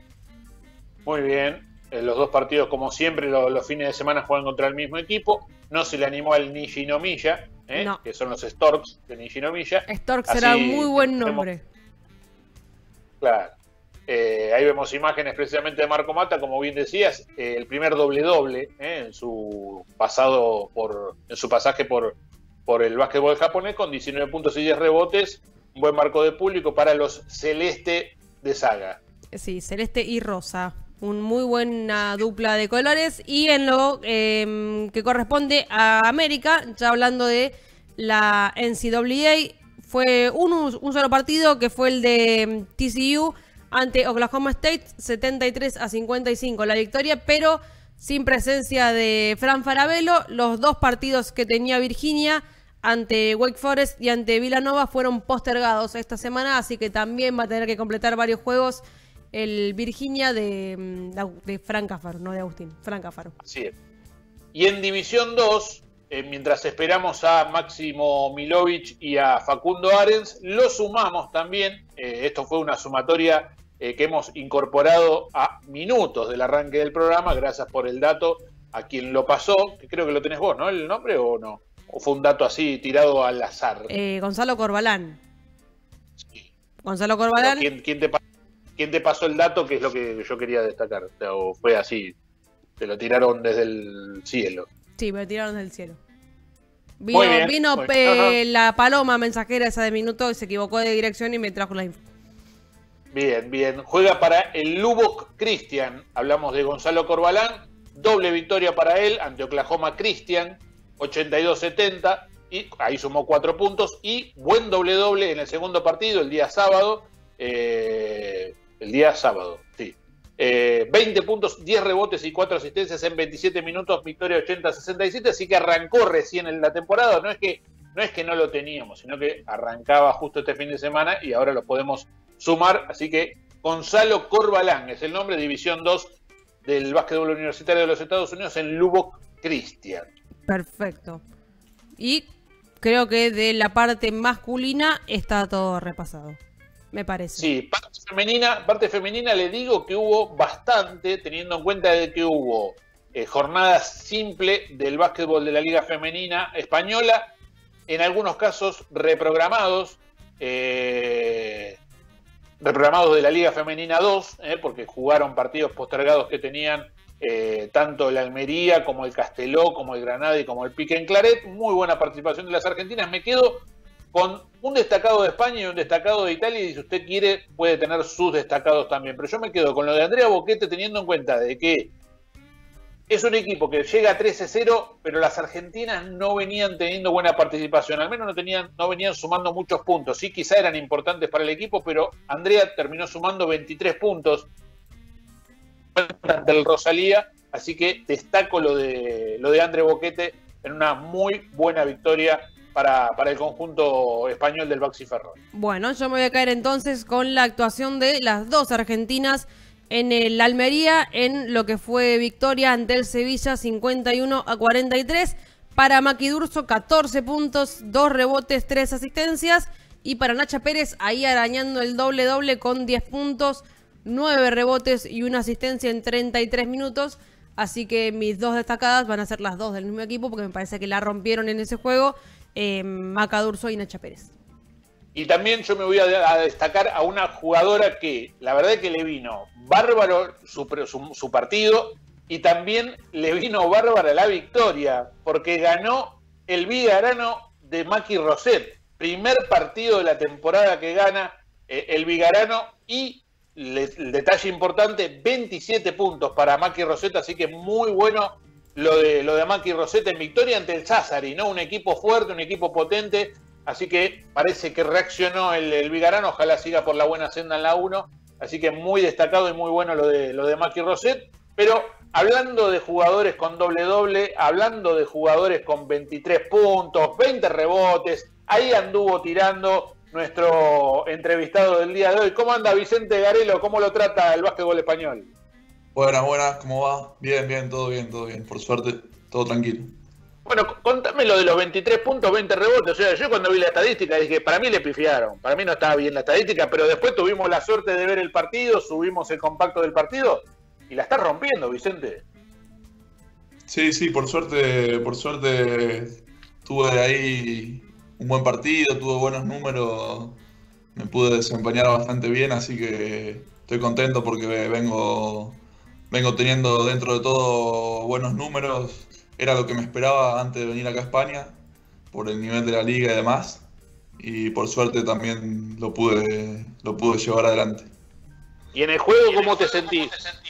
Muy bien, eh, los dos partidos como siempre, los, los fines de semana juegan contra el mismo equipo. No se le animó al Nishinomiya, ¿eh? No. que son los Storks de Nishinomiya. Storks será un muy buen nombre. Tenemos... Claro. Eh, ahí vemos imágenes precisamente de Marco Mata, como bien decías, eh, el primer doble-doble eh, en su pasado por, en su pasaje por, por el básquetbol japonés, con diecinueve puntos y diez rebotes, un buen marco de público para los Celeste de Saga. Sí, Celeste y Rosa, un muy buena dupla de colores. Y en lo eh, que corresponde a América, ya hablando de la N C A A, fue un, un solo partido, que fue el de T C U ante Oklahoma State, setenta y tres a cincuenta y cinco la victoria, pero sin presencia de Fran Farabello. Los dos partidos que tenía Virginia, ante Wake Forest y ante Villanova, fueron postergados esta semana, así que también va a tener que completar varios juegos el Virginia de, de Frank Cáfaro, no de Agustín, Frank Cáfaro. Así es. Y en División dos, eh, mientras esperamos a Máximo Milovic y a Facundo Arens, lo sumamos también. Eh, esto fue una sumatoria Eh, que hemos incorporado a minutos del arranque del programa. Gracias por el dato a quien lo pasó, que creo que lo tenés vos, ¿no? ¿El nombre o no? ¿O fue un dato así tirado al azar? Eh, Gonzalo Corbalán. Sí. Gonzalo Corbalán. ¿Quién, quién, te, ¿Quién te pasó el dato? Que es lo que yo quería destacar. O, sea, o fue así, te lo tiraron desde el cielo. Sí, me lo tiraron desde el cielo. Vino, muy bien, vino muy eh, la paloma mensajera esa de minuto y se equivocó de dirección y me trajo la info. Bien, bien. Juega para el Lubbock Christian. Hablamos de Gonzalo Corbalán. Doble victoria para él ante Oklahoma Christian. ochenta y dos setenta, y ahí sumó cuatro puntos, y buen doble doble en el segundo partido, el día sábado, eh, el día sábado, sí. Eh, veinte puntos, diez rebotes y cuatro asistencias en veintisiete minutos, victoria ochenta a sesenta y siete, así que arrancó recién en la temporada, no es que no es que no lo teníamos, sino que arrancaba justo este fin de semana y ahora lo podemos sumar, así que Gonzalo Corbalán es el nombre, División dos del básquetbol universitario de los Estados Unidos en Lubbock Christian. Perfecto. Y creo que de la parte masculina está todo repasado, me parece. Sí, parte femenina, parte femenina le digo que hubo bastante, teniendo en cuenta de que hubo eh, jornadas simple del básquetbol de la Liga Femenina Española, en algunos casos reprogramados, eh, reprogramados de la Liga Femenina dos, eh, porque jugaron partidos postergados que tenían eh, tanto el Almería como el Casteló, como el Granada y como el Pique en Claret. Muy buena participación de las argentinas. Me quedo con un destacado de España y un destacado de Italia, y si usted quiere puede tener sus destacados también, pero yo me quedo con lo de Andrea Boquete, teniendo en cuenta de que es un equipo que llega a trece cero, pero las argentinas no venían teniendo buena participación, al menos no tenían, no venían sumando muchos puntos. Sí, quizá eran importantes para el equipo, pero Andrea terminó sumando veintitrés puntos del Rosalía, así que destaco lo de lo de Andre Boquete en una muy buena victoria para, para el conjunto español del Baxi Ferrol. Bueno, yo me voy a caer entonces con la actuación de las dos argentinas en el Almería, en lo que fue victoria ante el Sevilla cincuenta y uno a cuarenta y tres. Para Maki Durso, catorce puntos, dos rebotes, tres asistencias. Y para Nacha Pérez, ahí arañando el doble doble con diez puntos, nueve rebotes y una asistencia en treinta y tres minutos. Así que mis dos destacadas van a ser las dos del mismo equipo, porque me parece que la rompieron en ese juego, eh, Maca Durso y Nacha Pérez. Y también yo me voy a, a destacar a una jugadora que la verdad es que le vino bárbaro su, su, su partido, y también le vino bárbara la victoria, porque ganó el Vigarano de Maki Roset. Primer partido de la temporada que gana eh, el Vigarano, y le, el detalle importante, veintisiete puntos para Maki Roset, así que muy bueno lo de, lo de Maki Roset en victoria ante el Sassari, ¿no? Un equipo fuerte, un equipo potente. Así que parece que reaccionó el, el Vigarano, ojalá siga por la buena senda en la uno, así que muy destacado y muy bueno lo de, lo de Maki Roset. Pero hablando de jugadores con doble doble, hablando de jugadores con veintitrés puntos, veinte rebotes, ahí anduvo tirando nuestro entrevistado del día de hoy. ¿Cómo anda Vicente Garelo? ¿Cómo lo trata el básquetbol español? Buenas, buenas, ¿cómo va? Bien, bien, todo bien, todo bien, por suerte, todo tranquilo. Bueno, contame lo de los veintitrés puntos, veinte rebotes. O sea, yo cuando vi la estadística dije, para mí le pifiaron. Para mí no estaba bien la estadística, pero después tuvimos la suerte de ver el partido, subimos el compacto del partido y la está rompiendo, Vicente. Sí, sí, por suerte, por suerte tuve ahí un buen partido, tuve buenos números, me pude desempeñar bastante bien, así que estoy contento porque vengo, vengo teniendo dentro de todo buenos números. Era lo que me esperaba antes de venir acá a España, por el nivel de la liga y demás, y por suerte también lo pude, lo pude llevar adelante. ¿Y en el juego cómo te sentís?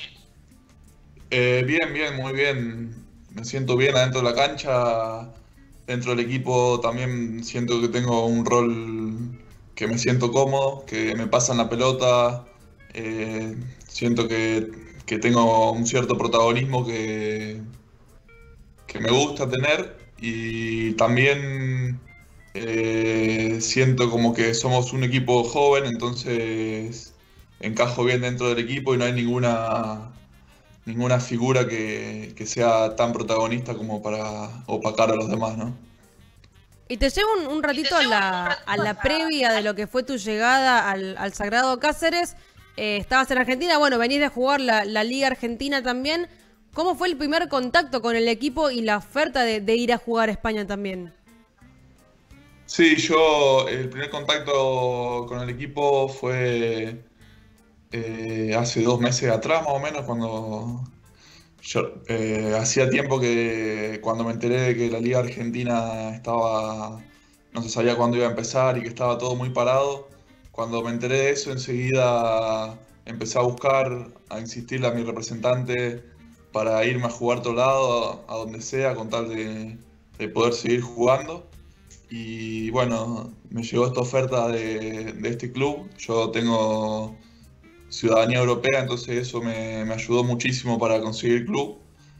Eh, bien, bien, muy bien. Me siento bien adentro de la cancha. Dentro del equipo también siento que tengo un rol que me siento cómodo, que me pasan la pelota. Eh, siento que, que tengo un cierto protagonismo que... que me gusta tener, y también eh, siento como que somos un equipo joven, entonces encajo bien dentro del equipo y no hay ninguna ninguna figura que, que sea tan protagonista como para opacar a los demás, ¿no? Y te llevo un, un ratito a la, a la previa de lo que fue tu llegada al, al Sagrado Cáceres. Eh, estabas en Argentina, bueno, venís de jugar la, la Liga Argentina también. ¿Cómo fue el primer contacto con el equipo y la oferta de, de ir a jugar a España también? Sí, yo el primer contacto con el equipo fue eh, hace dos meses atrás más o menos, cuando yo eh, hacía tiempo que cuando me enteré de que la Liga Argentina estaba, no se sabía cuándo iba a empezar y que estaba todo muy parado. Cuando me enteré de eso, enseguida empecé a buscar, a insistirle a mi representante para irme a jugar a otro lado, a donde sea, con tal de, de de poder seguir jugando. Y bueno, me llegó esta oferta de, de este club. Yo tengo ciudadanía europea, entonces eso me, me ayudó muchísimo para conseguir el club.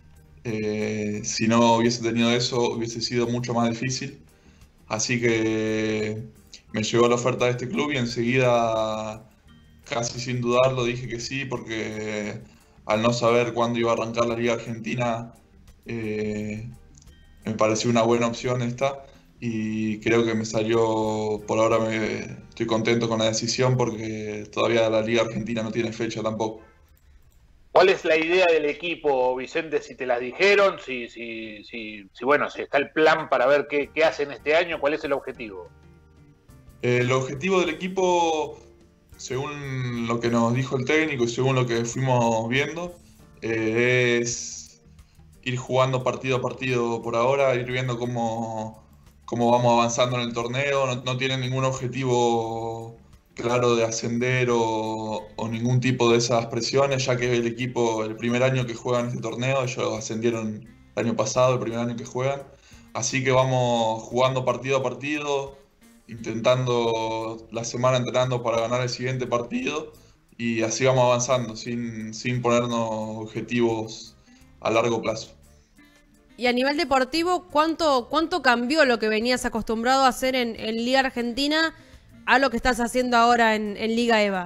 Eh, si no hubiese tenido eso, hubiese sido mucho más difícil. Así que me llegó la oferta de este club y enseguida, casi sin dudarlo, dije que sí, porque al no saber cuándo iba a arrancar la Liga Argentina, eh, me pareció una buena opción esta. Y creo que me salió, por ahora me, estoy contento con la decisión porque todavía la Liga Argentina no tiene fecha tampoco. ¿Cuál es la idea del equipo, Vicente? Si te las dijeron, si, si, si, si bueno, si está el plan para ver qué, qué hacen este año, ¿cuál es el objetivo? El objetivo del equipo, según lo que nos dijo el técnico y según lo que fuimos viendo, eh, es ir jugando partido a partido por ahora, ir viendo cómo cómo vamos avanzando en el torneo. No, no tienen ningún objetivo claro de ascender o, o ningún tipo de esas presiones, ya que el equipo, el primer año que juegan este torneo, ellos ascendieron el año pasado, el primer año que juegan. Así que vamos jugando partido a partido, intentando la semana entrenando para ganar el siguiente partido y así vamos avanzando, sin, sin ponernos objetivos a largo plazo. Y a nivel deportivo, ¿cuánto, cuánto cambió lo que venías acostumbrado a hacer en, en Liga Argentina a lo que estás haciendo ahora en, en Liga EVA?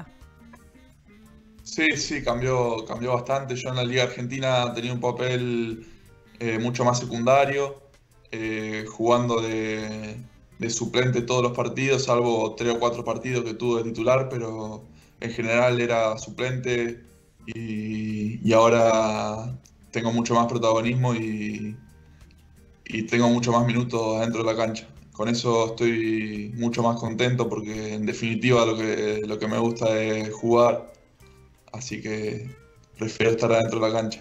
Sí, sí, cambió, cambió bastante. Yo en la Liga Argentina tenía un papel eh, mucho más secundario, eh, jugando de, de suplente todos los partidos, salvo tres o cuatro partidos que tuve de titular, pero en general era suplente y, y ahora tengo mucho más protagonismo y, y tengo mucho más minutos adentro de la cancha. Con eso estoy mucho más contento porque en definitiva lo que, lo que me gusta es jugar, así que prefiero estar adentro de la cancha.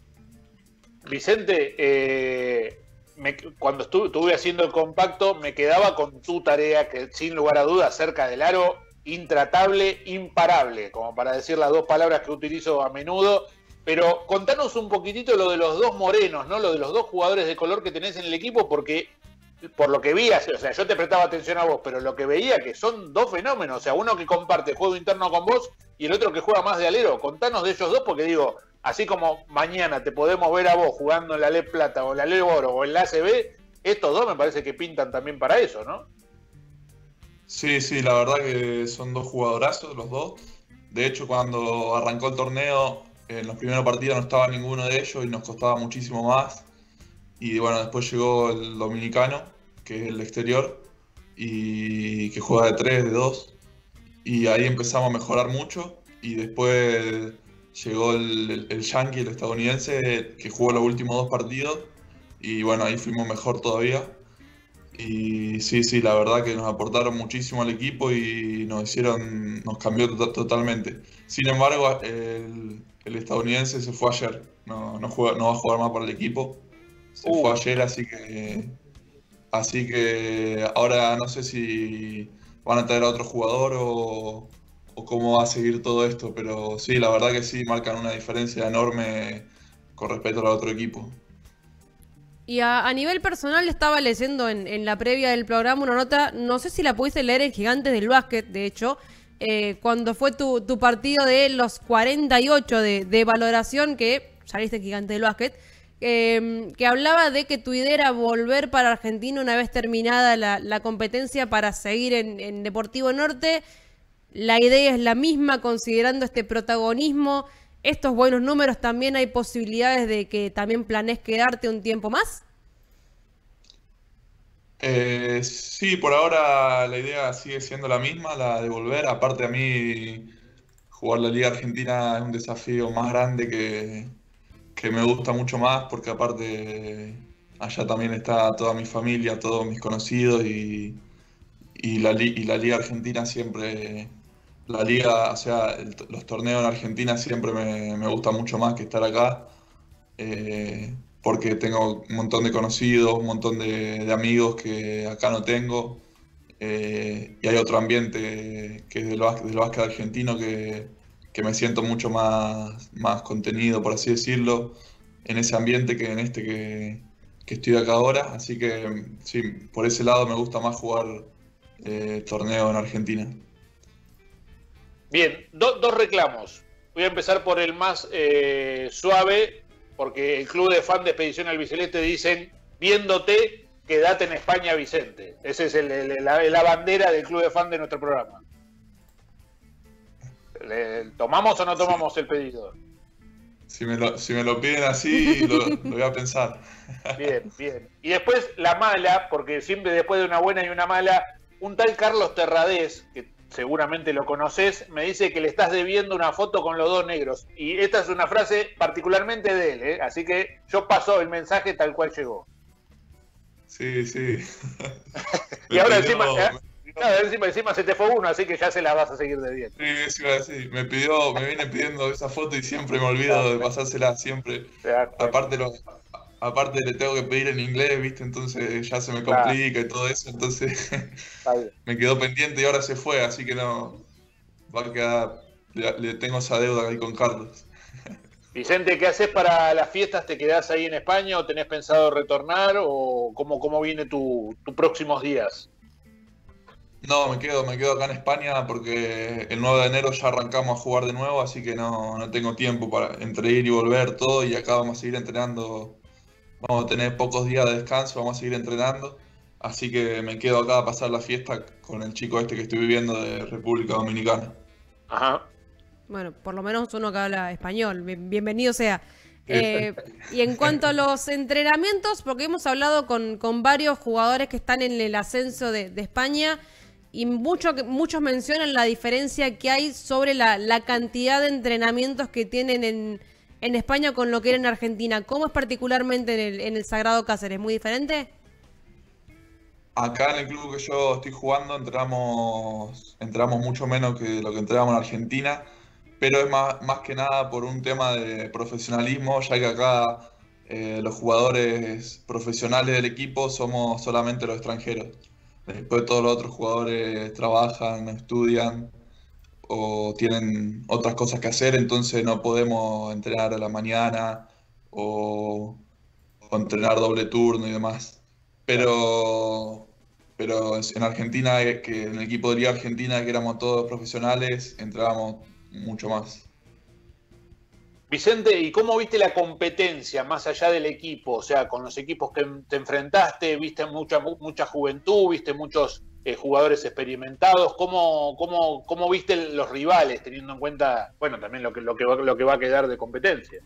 Vicente, eh, me, cuando estuve, estuve haciendo el compacto me quedaba con tu tarea que sin lugar a dudas cerca del aro, intratable, imparable, como para decir las dos palabras que utilizo a menudo. Pero contanos un poquitito lo de los dos morenos, ¿no? Lo de los dos jugadores de color que tenés en el equipo, porque por lo que vi, o sea, yo te prestaba atención a vos, pero lo que veía que son dos fenómenos, o sea, uno que comparte juego interno con vos y el otro que juega más de alero. Contanos de ellos dos, porque digo, así como mañana te podemos ver a vos jugando en la L E Plata o en la L E Oro o en la A C B, estos dos me parece que pintan también para eso, ¿no? Sí, sí, la verdad que son dos jugadorazos los dos. De hecho, cuando arrancó el torneo, en los primeros partidos no estaba ninguno de ellos y nos costaba muchísimo más. Y bueno, después llegó el dominicano, que es el exterior, y que juega de tres, de dos. Y ahí empezamos a mejorar mucho. Y después llegó el, el, el yankee, el estadounidense, que jugó los últimos dos partidos. Y bueno, ahí fuimos mejor todavía. Y sí, sí, la verdad que nos aportaron muchísimo al equipo y nos hicieron, nos cambió to- totalmente. Sin embargo, el, el estadounidense se fue ayer, no, no, juega, no va a jugar más para el equipo. Se Uh. fue ayer, así que, así que ahora no sé si van a traer a otro jugador o, o cómo va a seguir todo esto, pero sí, la verdad que sí, marcan una diferencia enorme con respecto al otro equipo. Y a, a nivel personal estaba leyendo en, en la previa del programa una nota, no sé si la pudiste leer en Gigantes del Básquet, de hecho, eh, cuando fue tu, tu partido de los cuarenta y ocho de, de valoración, que saliste en Gigantes del Básquet, eh, que hablaba de que tu idea era volver para Argentina una vez terminada la, la competencia para seguir en, en Deportivo Norte. La idea es la misma, considerando este protagonismo, estos buenos números. ¿También hay posibilidades de que también planees quedarte un tiempo más? Eh, sí, por ahora la idea sigue siendo la misma, la de volver. Aparte a mí jugar la Liga Argentina es un desafío más grande que, que me gusta mucho más porque aparte allá también está toda mi familia, todos mis conocidos y, y, la, li- y la Liga Argentina siempre, la liga, o sea, el- los torneos en Argentina siempre me, me gusta mucho más que estar acá. eh, Porque tengo un montón de conocidos, un montón de, de amigos que acá no tengo. eh, y hay otro ambiente que es del básquet, del básquet argentino que, que me siento mucho más, más contenido, por así decirlo, en ese ambiente que en este que, que estoy acá ahora, así que sí, por ese lado me gusta más jugar eh, torneo en Argentina. Bien, do, dos reclamos. Voy a empezar por el más eh, suave, porque el club de fan de Expedición Albiceleste dicen, viéndote, quédate en España, Vicente. Esa es el, el, la, la bandera del club de fan de nuestro programa. ¿Le, ¿Tomamos o no tomamos sí. el pedido? Si me lo, si me lo piden así, lo, lo voy a pensar. Bien, bien. Y después la mala, porque siempre después de una buena y una mala, un tal Carlos Terradés, que seguramente lo conoces, me dice que le estás debiendo una foto con los dos negros. Y esta es una frase particularmente de él, ¿eh? Así que yo paso el mensaje tal cual llegó. Sí, sí. Y ahora encima, ¿eh? Claro, encima, encima se te fue uno, así que ya se la vas a seguir debiendo. Sí, sí, sí. Me pidió, me viene pidiendo esa foto y siempre me olvido de pasársela, siempre. Aparte lo, aparte le tengo que pedir en inglés, ¿viste? Entonces ya se me complica claro. y todo eso, entonces me quedó pendiente y ahora se fue, así que no, va a quedar, le, le tengo esa deuda ahí con Carlos. Vicente, ¿qué haces para las fiestas? ¿Te quedás ahí en España o tenés pensado retornar o cómo, cómo viene tu, tus próximos días? No, me quedo, me quedo acá en España porque el nueve de enero ya arrancamos a jugar de nuevo, así que no, no tengo tiempo para entre ir y volver todo y acá vamos a seguir entrenando, vamos a tener pocos días de descanso, vamos a seguir entrenando, así que me quedo acá a pasar la fiesta con el chico este que estoy viviendo de República Dominicana. Ajá. Bueno, por lo menos uno que habla español, bienvenido sea. Eh, y en cuanto a los entrenamientos, porque hemos hablado con, con varios jugadores que están en el ascenso de, de España, y mucho, muchos mencionan la diferencia que hay sobre la, la cantidad de entrenamientos que tienen en, en España con lo que era en Argentina. ¿Cómo es particularmente en el, en el Sagrado Cáceres? ¿Muy diferente? Acá en el club que yo estoy jugando entramos, entramos mucho menos que lo que entrábamos en Argentina, pero es más, más que nada por un tema de profesionalismo, ya que acá eh, los jugadores profesionales del equipo somos solamente los extranjeros. Después todos los otros jugadores trabajan, estudian o tienen otras cosas que hacer, entonces no podemos entrenar a la mañana o, o entrenar doble turno y demás. Pero, pero en Argentina, que en el equipo de Liga Argentina, que éramos todos profesionales, entrábamos mucho más. Vicente, ¿y cómo viste la competencia más allá del equipo? O sea, con los equipos que te enfrentaste, viste mucha, mucha juventud, viste muchos eh, jugadores experimentados. ¿Cómo, cómo, ¿Cómo viste los rivales, teniendo en cuenta, bueno, también lo que, lo que, va, lo que va a quedar de competencia?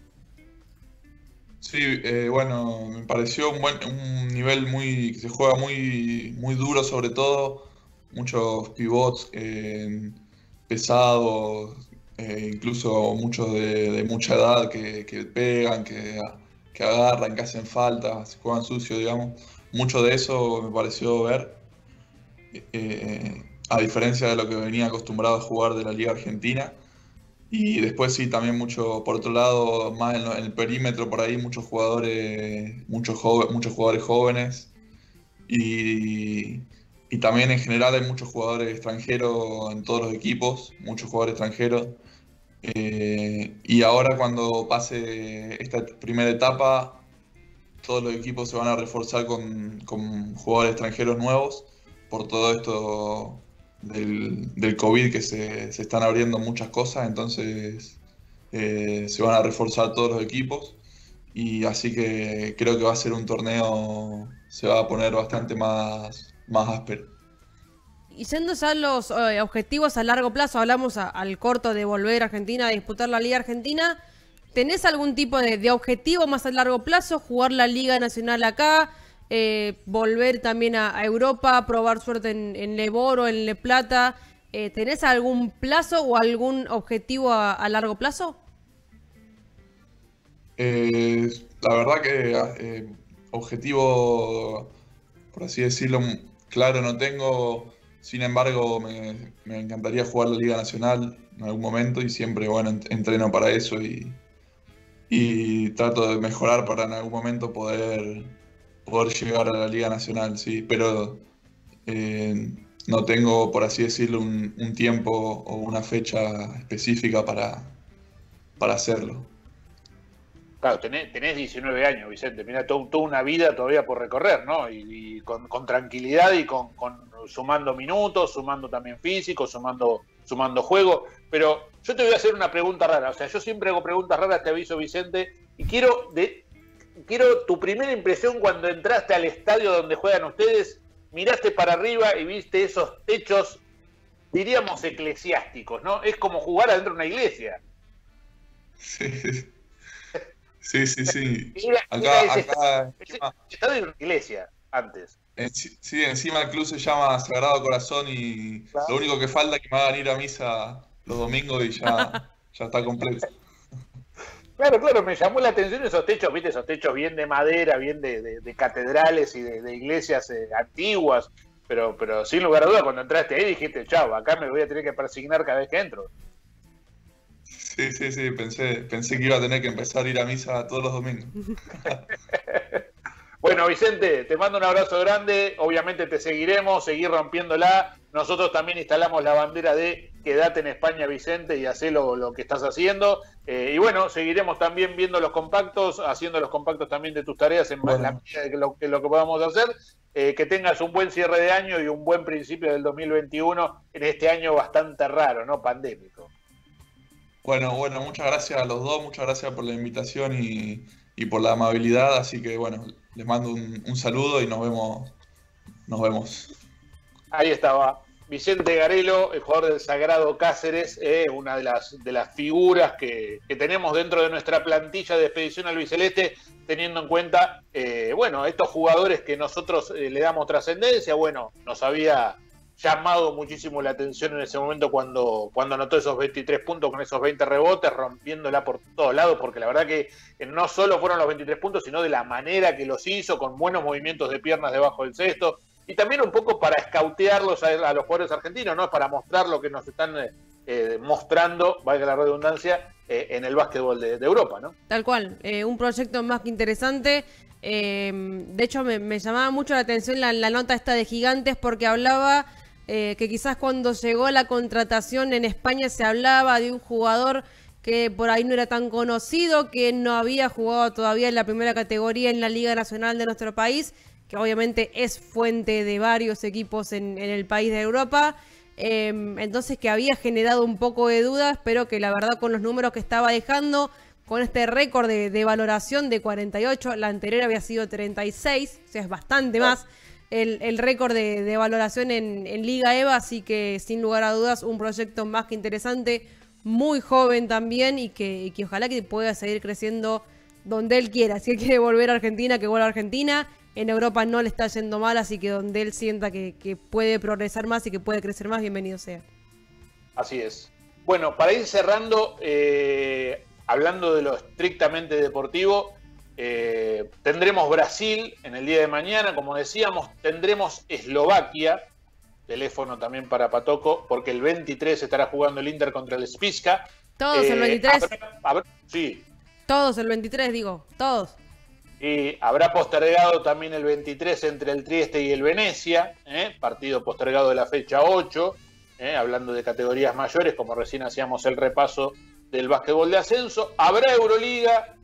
Sí, eh, bueno, me pareció un, buen, un nivel muy, que se juega muy, muy duro sobre todo, muchos pivots eh, pesados, Eh, incluso muchos de, de mucha edad que, que pegan, que, que agarran, que hacen falta, se juegan sucio, digamos. Mucho de eso me pareció ver, eh, a diferencia de lo que venía acostumbrado a jugar de la Liga Argentina. Y después sí, también mucho, por otro lado, más en, lo, en el perímetro por ahí, muchos jugadores, muchos, joven, muchos jugadores jóvenes. Y, y también en general hay muchos jugadores extranjeros en todos los equipos, muchos jugadores extranjeros. Eh, y ahora cuando pase esta primera etapa, todos los equipos se van a reforzar con, con jugadores extranjeros nuevos por todo esto del, del COVID, que se, se están abriendo muchas cosas, entonces eh, se van a reforzar todos los equipos y así que creo que va a ser un torneo, se va a poner bastante más, más áspero. Y yendo a los eh, objetivos a largo plazo, hablamos a, al corto de volver a Argentina a disputar la Liga Argentina. ¿Tenés algún tipo de, de objetivo más a largo plazo? ¿Jugar la Liga Nacional acá? Eh, ¿Volver también a, a Europa? ¿Probar suerte en, en Le Boro, en Le Plata? Eh, ¿Tenés algún plazo o algún objetivo a, a largo plazo? Eh, la verdad que eh, objetivo, por así decirlo, claro no tengo. Sin embargo, me, me encantaría jugar la Liga Nacional en algún momento y siempre, bueno, entreno para eso y, y trato de mejorar para en algún momento poder, poder llegar a la Liga Nacional, sí. Pero eh, no tengo, por así decirlo, un, un tiempo o una fecha específica para, para hacerlo. Claro, tenés, tenés diecinueve años, Vicente, mira, to, toda una vida todavía por recorrer, ¿no? Y, y con, con tranquilidad y con, con sumando minutos, sumando también físico, sumando, sumando juego. Pero yo te voy a hacer una pregunta rara, o sea, yo siempre hago preguntas raras, te aviso, Vicente, y quiero, de, quiero tu primera impresión cuando entraste al estadio donde juegan ustedes, miraste para arriba y viste esos techos, diríamos, eclesiásticos, ¿no? Es como jugar adentro de una iglesia. Sí. Sí, sí, sí. Era, acá, era ese, acá ese, estaba en una iglesia antes. en, sí, encima el club se llama Sagrado Corazón y Claro. lo único que falta es que me hagan ir a misa los domingos y ya, ya está completo. Claro, claro, me llamó la atención esos techos, viste, esos techos bien de madera, bien de, de, de catedrales y de, de iglesias eh, antiguas, pero, pero sin lugar a dudas, cuando entraste ahí dijiste, chao, acá me voy a tener que persignar cada vez que entro. Sí, sí, sí, pensé, pensé que iba a tener que empezar a ir a misa todos los domingos. Bueno, Vicente, te mando un abrazo grande, obviamente te seguiremos, seguir rompiéndola. Nosotros también instalamos la bandera de quédate en España, Vicente, y hacé lo, lo que estás haciendo. Eh, y bueno, seguiremos también viendo los compactos, haciendo los compactos también de tus tareas en bueno. la medida de lo, de lo que podamos hacer. Eh, que tengas un buen cierre de año y un buen principio del dos mil veintiuno en este año bastante raro, ¿no? Pandémico. Bueno, bueno, muchas gracias a los dos, muchas gracias por la invitación y, y por la amabilidad, así que bueno, les mando un, un saludo y nos vemos, nos vemos. Ahí estaba Vicente Garelo, el jugador del Sagrado Cáceres, eh, una de las, de las figuras que, que tenemos dentro de nuestra plantilla de Expedición Albiceleste, teniendo en cuenta, eh, bueno, estos jugadores que nosotros eh, le damos trascendencia. Bueno, nos había llamado muchísimo la atención en ese momento cuando, cuando anotó esos veintitrés puntos con esos veinte rebotes, rompiéndola por todos lados, porque la verdad que no solo fueron los veintitrés puntos, sino de la manera que los hizo, con buenos movimientos de piernas debajo del cesto, y también un poco para escautearlos a, a los jugadores argentinos, ¿no? Para mostrar lo que nos están eh, mostrando, valga la redundancia, eh, en el básquetbol de, de Europa, ¿no? Tal cual, eh, un proyecto más que interesante. Eh, de hecho, me, me llamaba mucho la atención la, la nota esta de Gigantes, porque hablaba eh, que quizás cuando llegó la contratación en España se hablaba de un jugador que por ahí no era tan conocido, que no había jugado todavía en la primera categoría en la Liga Nacional de nuestro país, que obviamente es fuente de varios equipos en, en el país de Europa. Eh, entonces que había generado un poco de dudas, pero que la verdad con los números que estaba dejando, con este récord de, de valoración de cuarenta y ocho, la anterior había sido treinta y seis, o sea, es bastante más el, el récord de, de valoración en, en Liga EVA, así que sin lugar a dudas un proyecto más que interesante, muy joven también, y que, y que ojalá que pueda seguir creciendo donde él quiera. Si él quiere volver a Argentina, que vuelva a Argentina. En Europa no le está yendo mal, así que donde él sienta que, que puede progresar más y que puede crecer más, bienvenido sea. Así es. Bueno, para ir cerrando, eh, hablando de lo estrictamente deportivo, eh, tendremos Brasil en el día de mañana, como decíamos, tendremos Eslovaquia, teléfono también para Patoco, porque el veintitrés estará jugando el Inter contra el Spiška. Todos eh, el veintitrés. Habrá, habrá, sí. Todos el veintitrés, digo, todos. Y habrá postergado también el veintitrés entre el Trieste y el Venecia, ¿eh? Partido postergado de la fecha ocho, ¿eh? Hablando de categorías mayores, como recién hacíamos el repaso del básquetbol de ascenso. Habrá Euroliga,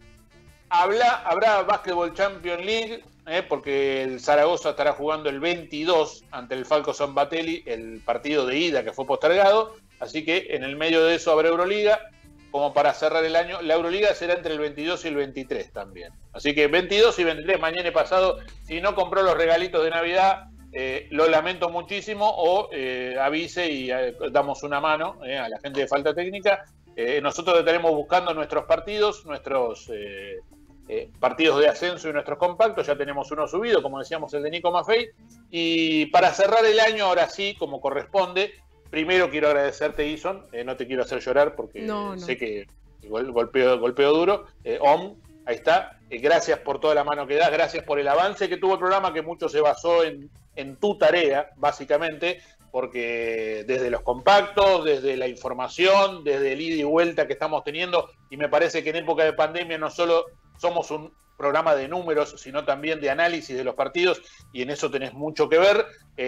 habrá, habrá Básquetbol Champions League, ¿eh? Porque el Zaragoza estará jugando el veintidós ante el Falco San Batelli, el partido de ida que fue postergado, así que en el medio de eso habrá Euroliga. Como para cerrar el año, la Euroliga será entre el veintidós y el veintitrés también. Así que veintidós y veintitrés, mañana y pasado, si no compró los regalitos de Navidad, eh, lo lamento muchísimo, o eh, avise y eh, damos una mano eh, a la gente de Falta Técnica. Eh, nosotros estaremos buscando nuestros partidos, nuestros eh, eh, partidos de ascenso y nuestros compactos. Ya tenemos uno subido, como decíamos, el de Nico Maffei. Y para cerrar el año, ahora sí, como corresponde, primero quiero agradecerte, Ison, eh, no te quiero hacer llorar porque no, no. sé que golpeo, golpeo duro. Eh, Om, ahí está. Eh, gracias por toda la mano que das, gracias por el avance que tuvo el programa, que mucho se basó en, en tu tarea, básicamente, porque desde los compactos, desde la información, desde el ida y vuelta que estamos teniendo, y me parece que en época de pandemia no solo somos un programa de números, sino también de análisis de los partidos, y en eso tenés mucho que ver.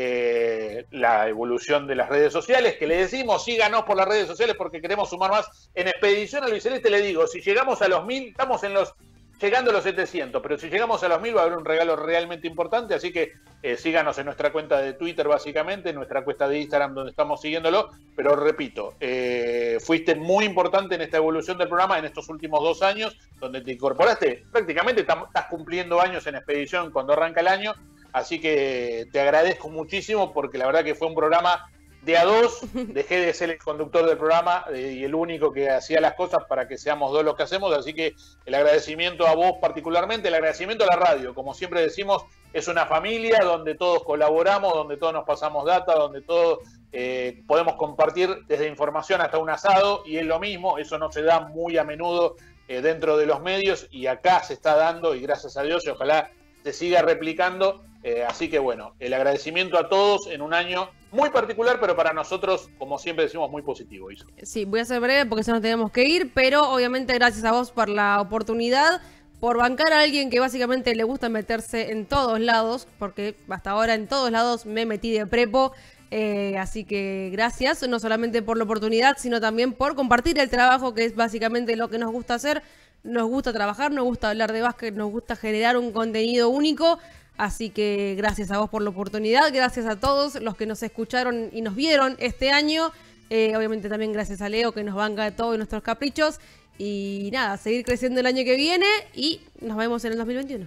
Eh, la evolución de las redes sociales, que le decimos, síganos por las redes sociales porque queremos sumar más. En Expedición Albiceleste le digo, si llegamos a los mil, estamos en los llegando a los setecientos, pero si llegamos a los mil va a haber un regalo realmente importante, así que eh, síganos en nuestra cuenta de Twitter básicamente, en nuestra cuenta de Instagram donde estamos siguiéndolo, pero repito, eh, fuiste muy importante en esta evolución del programa en estos últimos dos años, donde te incorporaste, prácticamente estás cumpliendo años en Expedición cuando arranca el año, así que te agradezco muchísimo porque la verdad que fue un programa de a dos, dejé de ser el conductor del programa eh, y el único que hacía las cosas para que seamos dos los que hacemos, así que el agradecimiento a vos particularmente, el agradecimiento a la radio, como siempre decimos, es una familia donde todos colaboramos, donde todos nos pasamos data, donde todos eh, podemos compartir desde información hasta un asado, y es lo mismo, eso no se da muy a menudo eh, dentro de los medios, y acá se está dando, y gracias a Dios, y ojalá se siga replicando, eh, así que bueno, el agradecimiento a todos en un año muy particular, pero para nosotros, como siempre decimos, muy positivo. Isa. Sí, voy a ser breve porque ya nos tenemos que ir, pero obviamente gracias a vos por la oportunidad, por bancar a alguien que básicamente le gusta meterse en todos lados, porque hasta ahora en todos lados me metí de prepo, eh, así que gracias, no solamente por la oportunidad, sino también por compartir el trabajo, que es básicamente lo que nos gusta hacer. Nos gusta trabajar, nos gusta hablar de básquet, nos gusta generar un contenido único. Así que gracias a vos por la oportunidad, gracias a todos los que nos escucharon y nos vieron este año. Eh, obviamente también gracias a Leo que nos banca de todos nuestros caprichos. Y nada, seguir creciendo el año que viene y nos vemos en el dos mil veintiuno.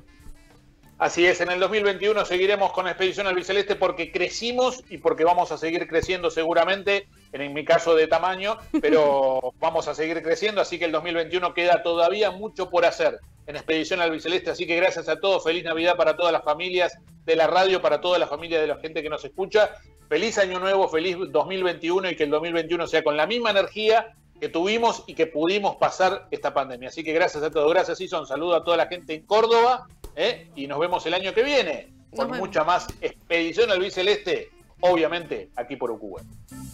Así es, en el dos mil veintiuno seguiremos con Expedición Albiceleste porque crecimos y porque vamos a seguir creciendo seguramente, en mi caso de tamaño, pero vamos a seguir creciendo, así que el dos mil veintiuno queda todavía mucho por hacer en Expedición Albiceleste, así que gracias a todos, feliz Navidad para todas las familias de la radio, para toda la familia de la gente que nos escucha, feliz Año Nuevo, feliz dos mil veintiuno y que el dos mil veintiuno sea con la misma energía que tuvimos y que pudimos pasar esta pandemia, así que gracias a todos, gracias Ison, saludo a toda la gente en Córdoba, ¿eh? Y nos vemos el año que viene con mucha más Expedición Albiceleste, obviamente aquí por U Q W.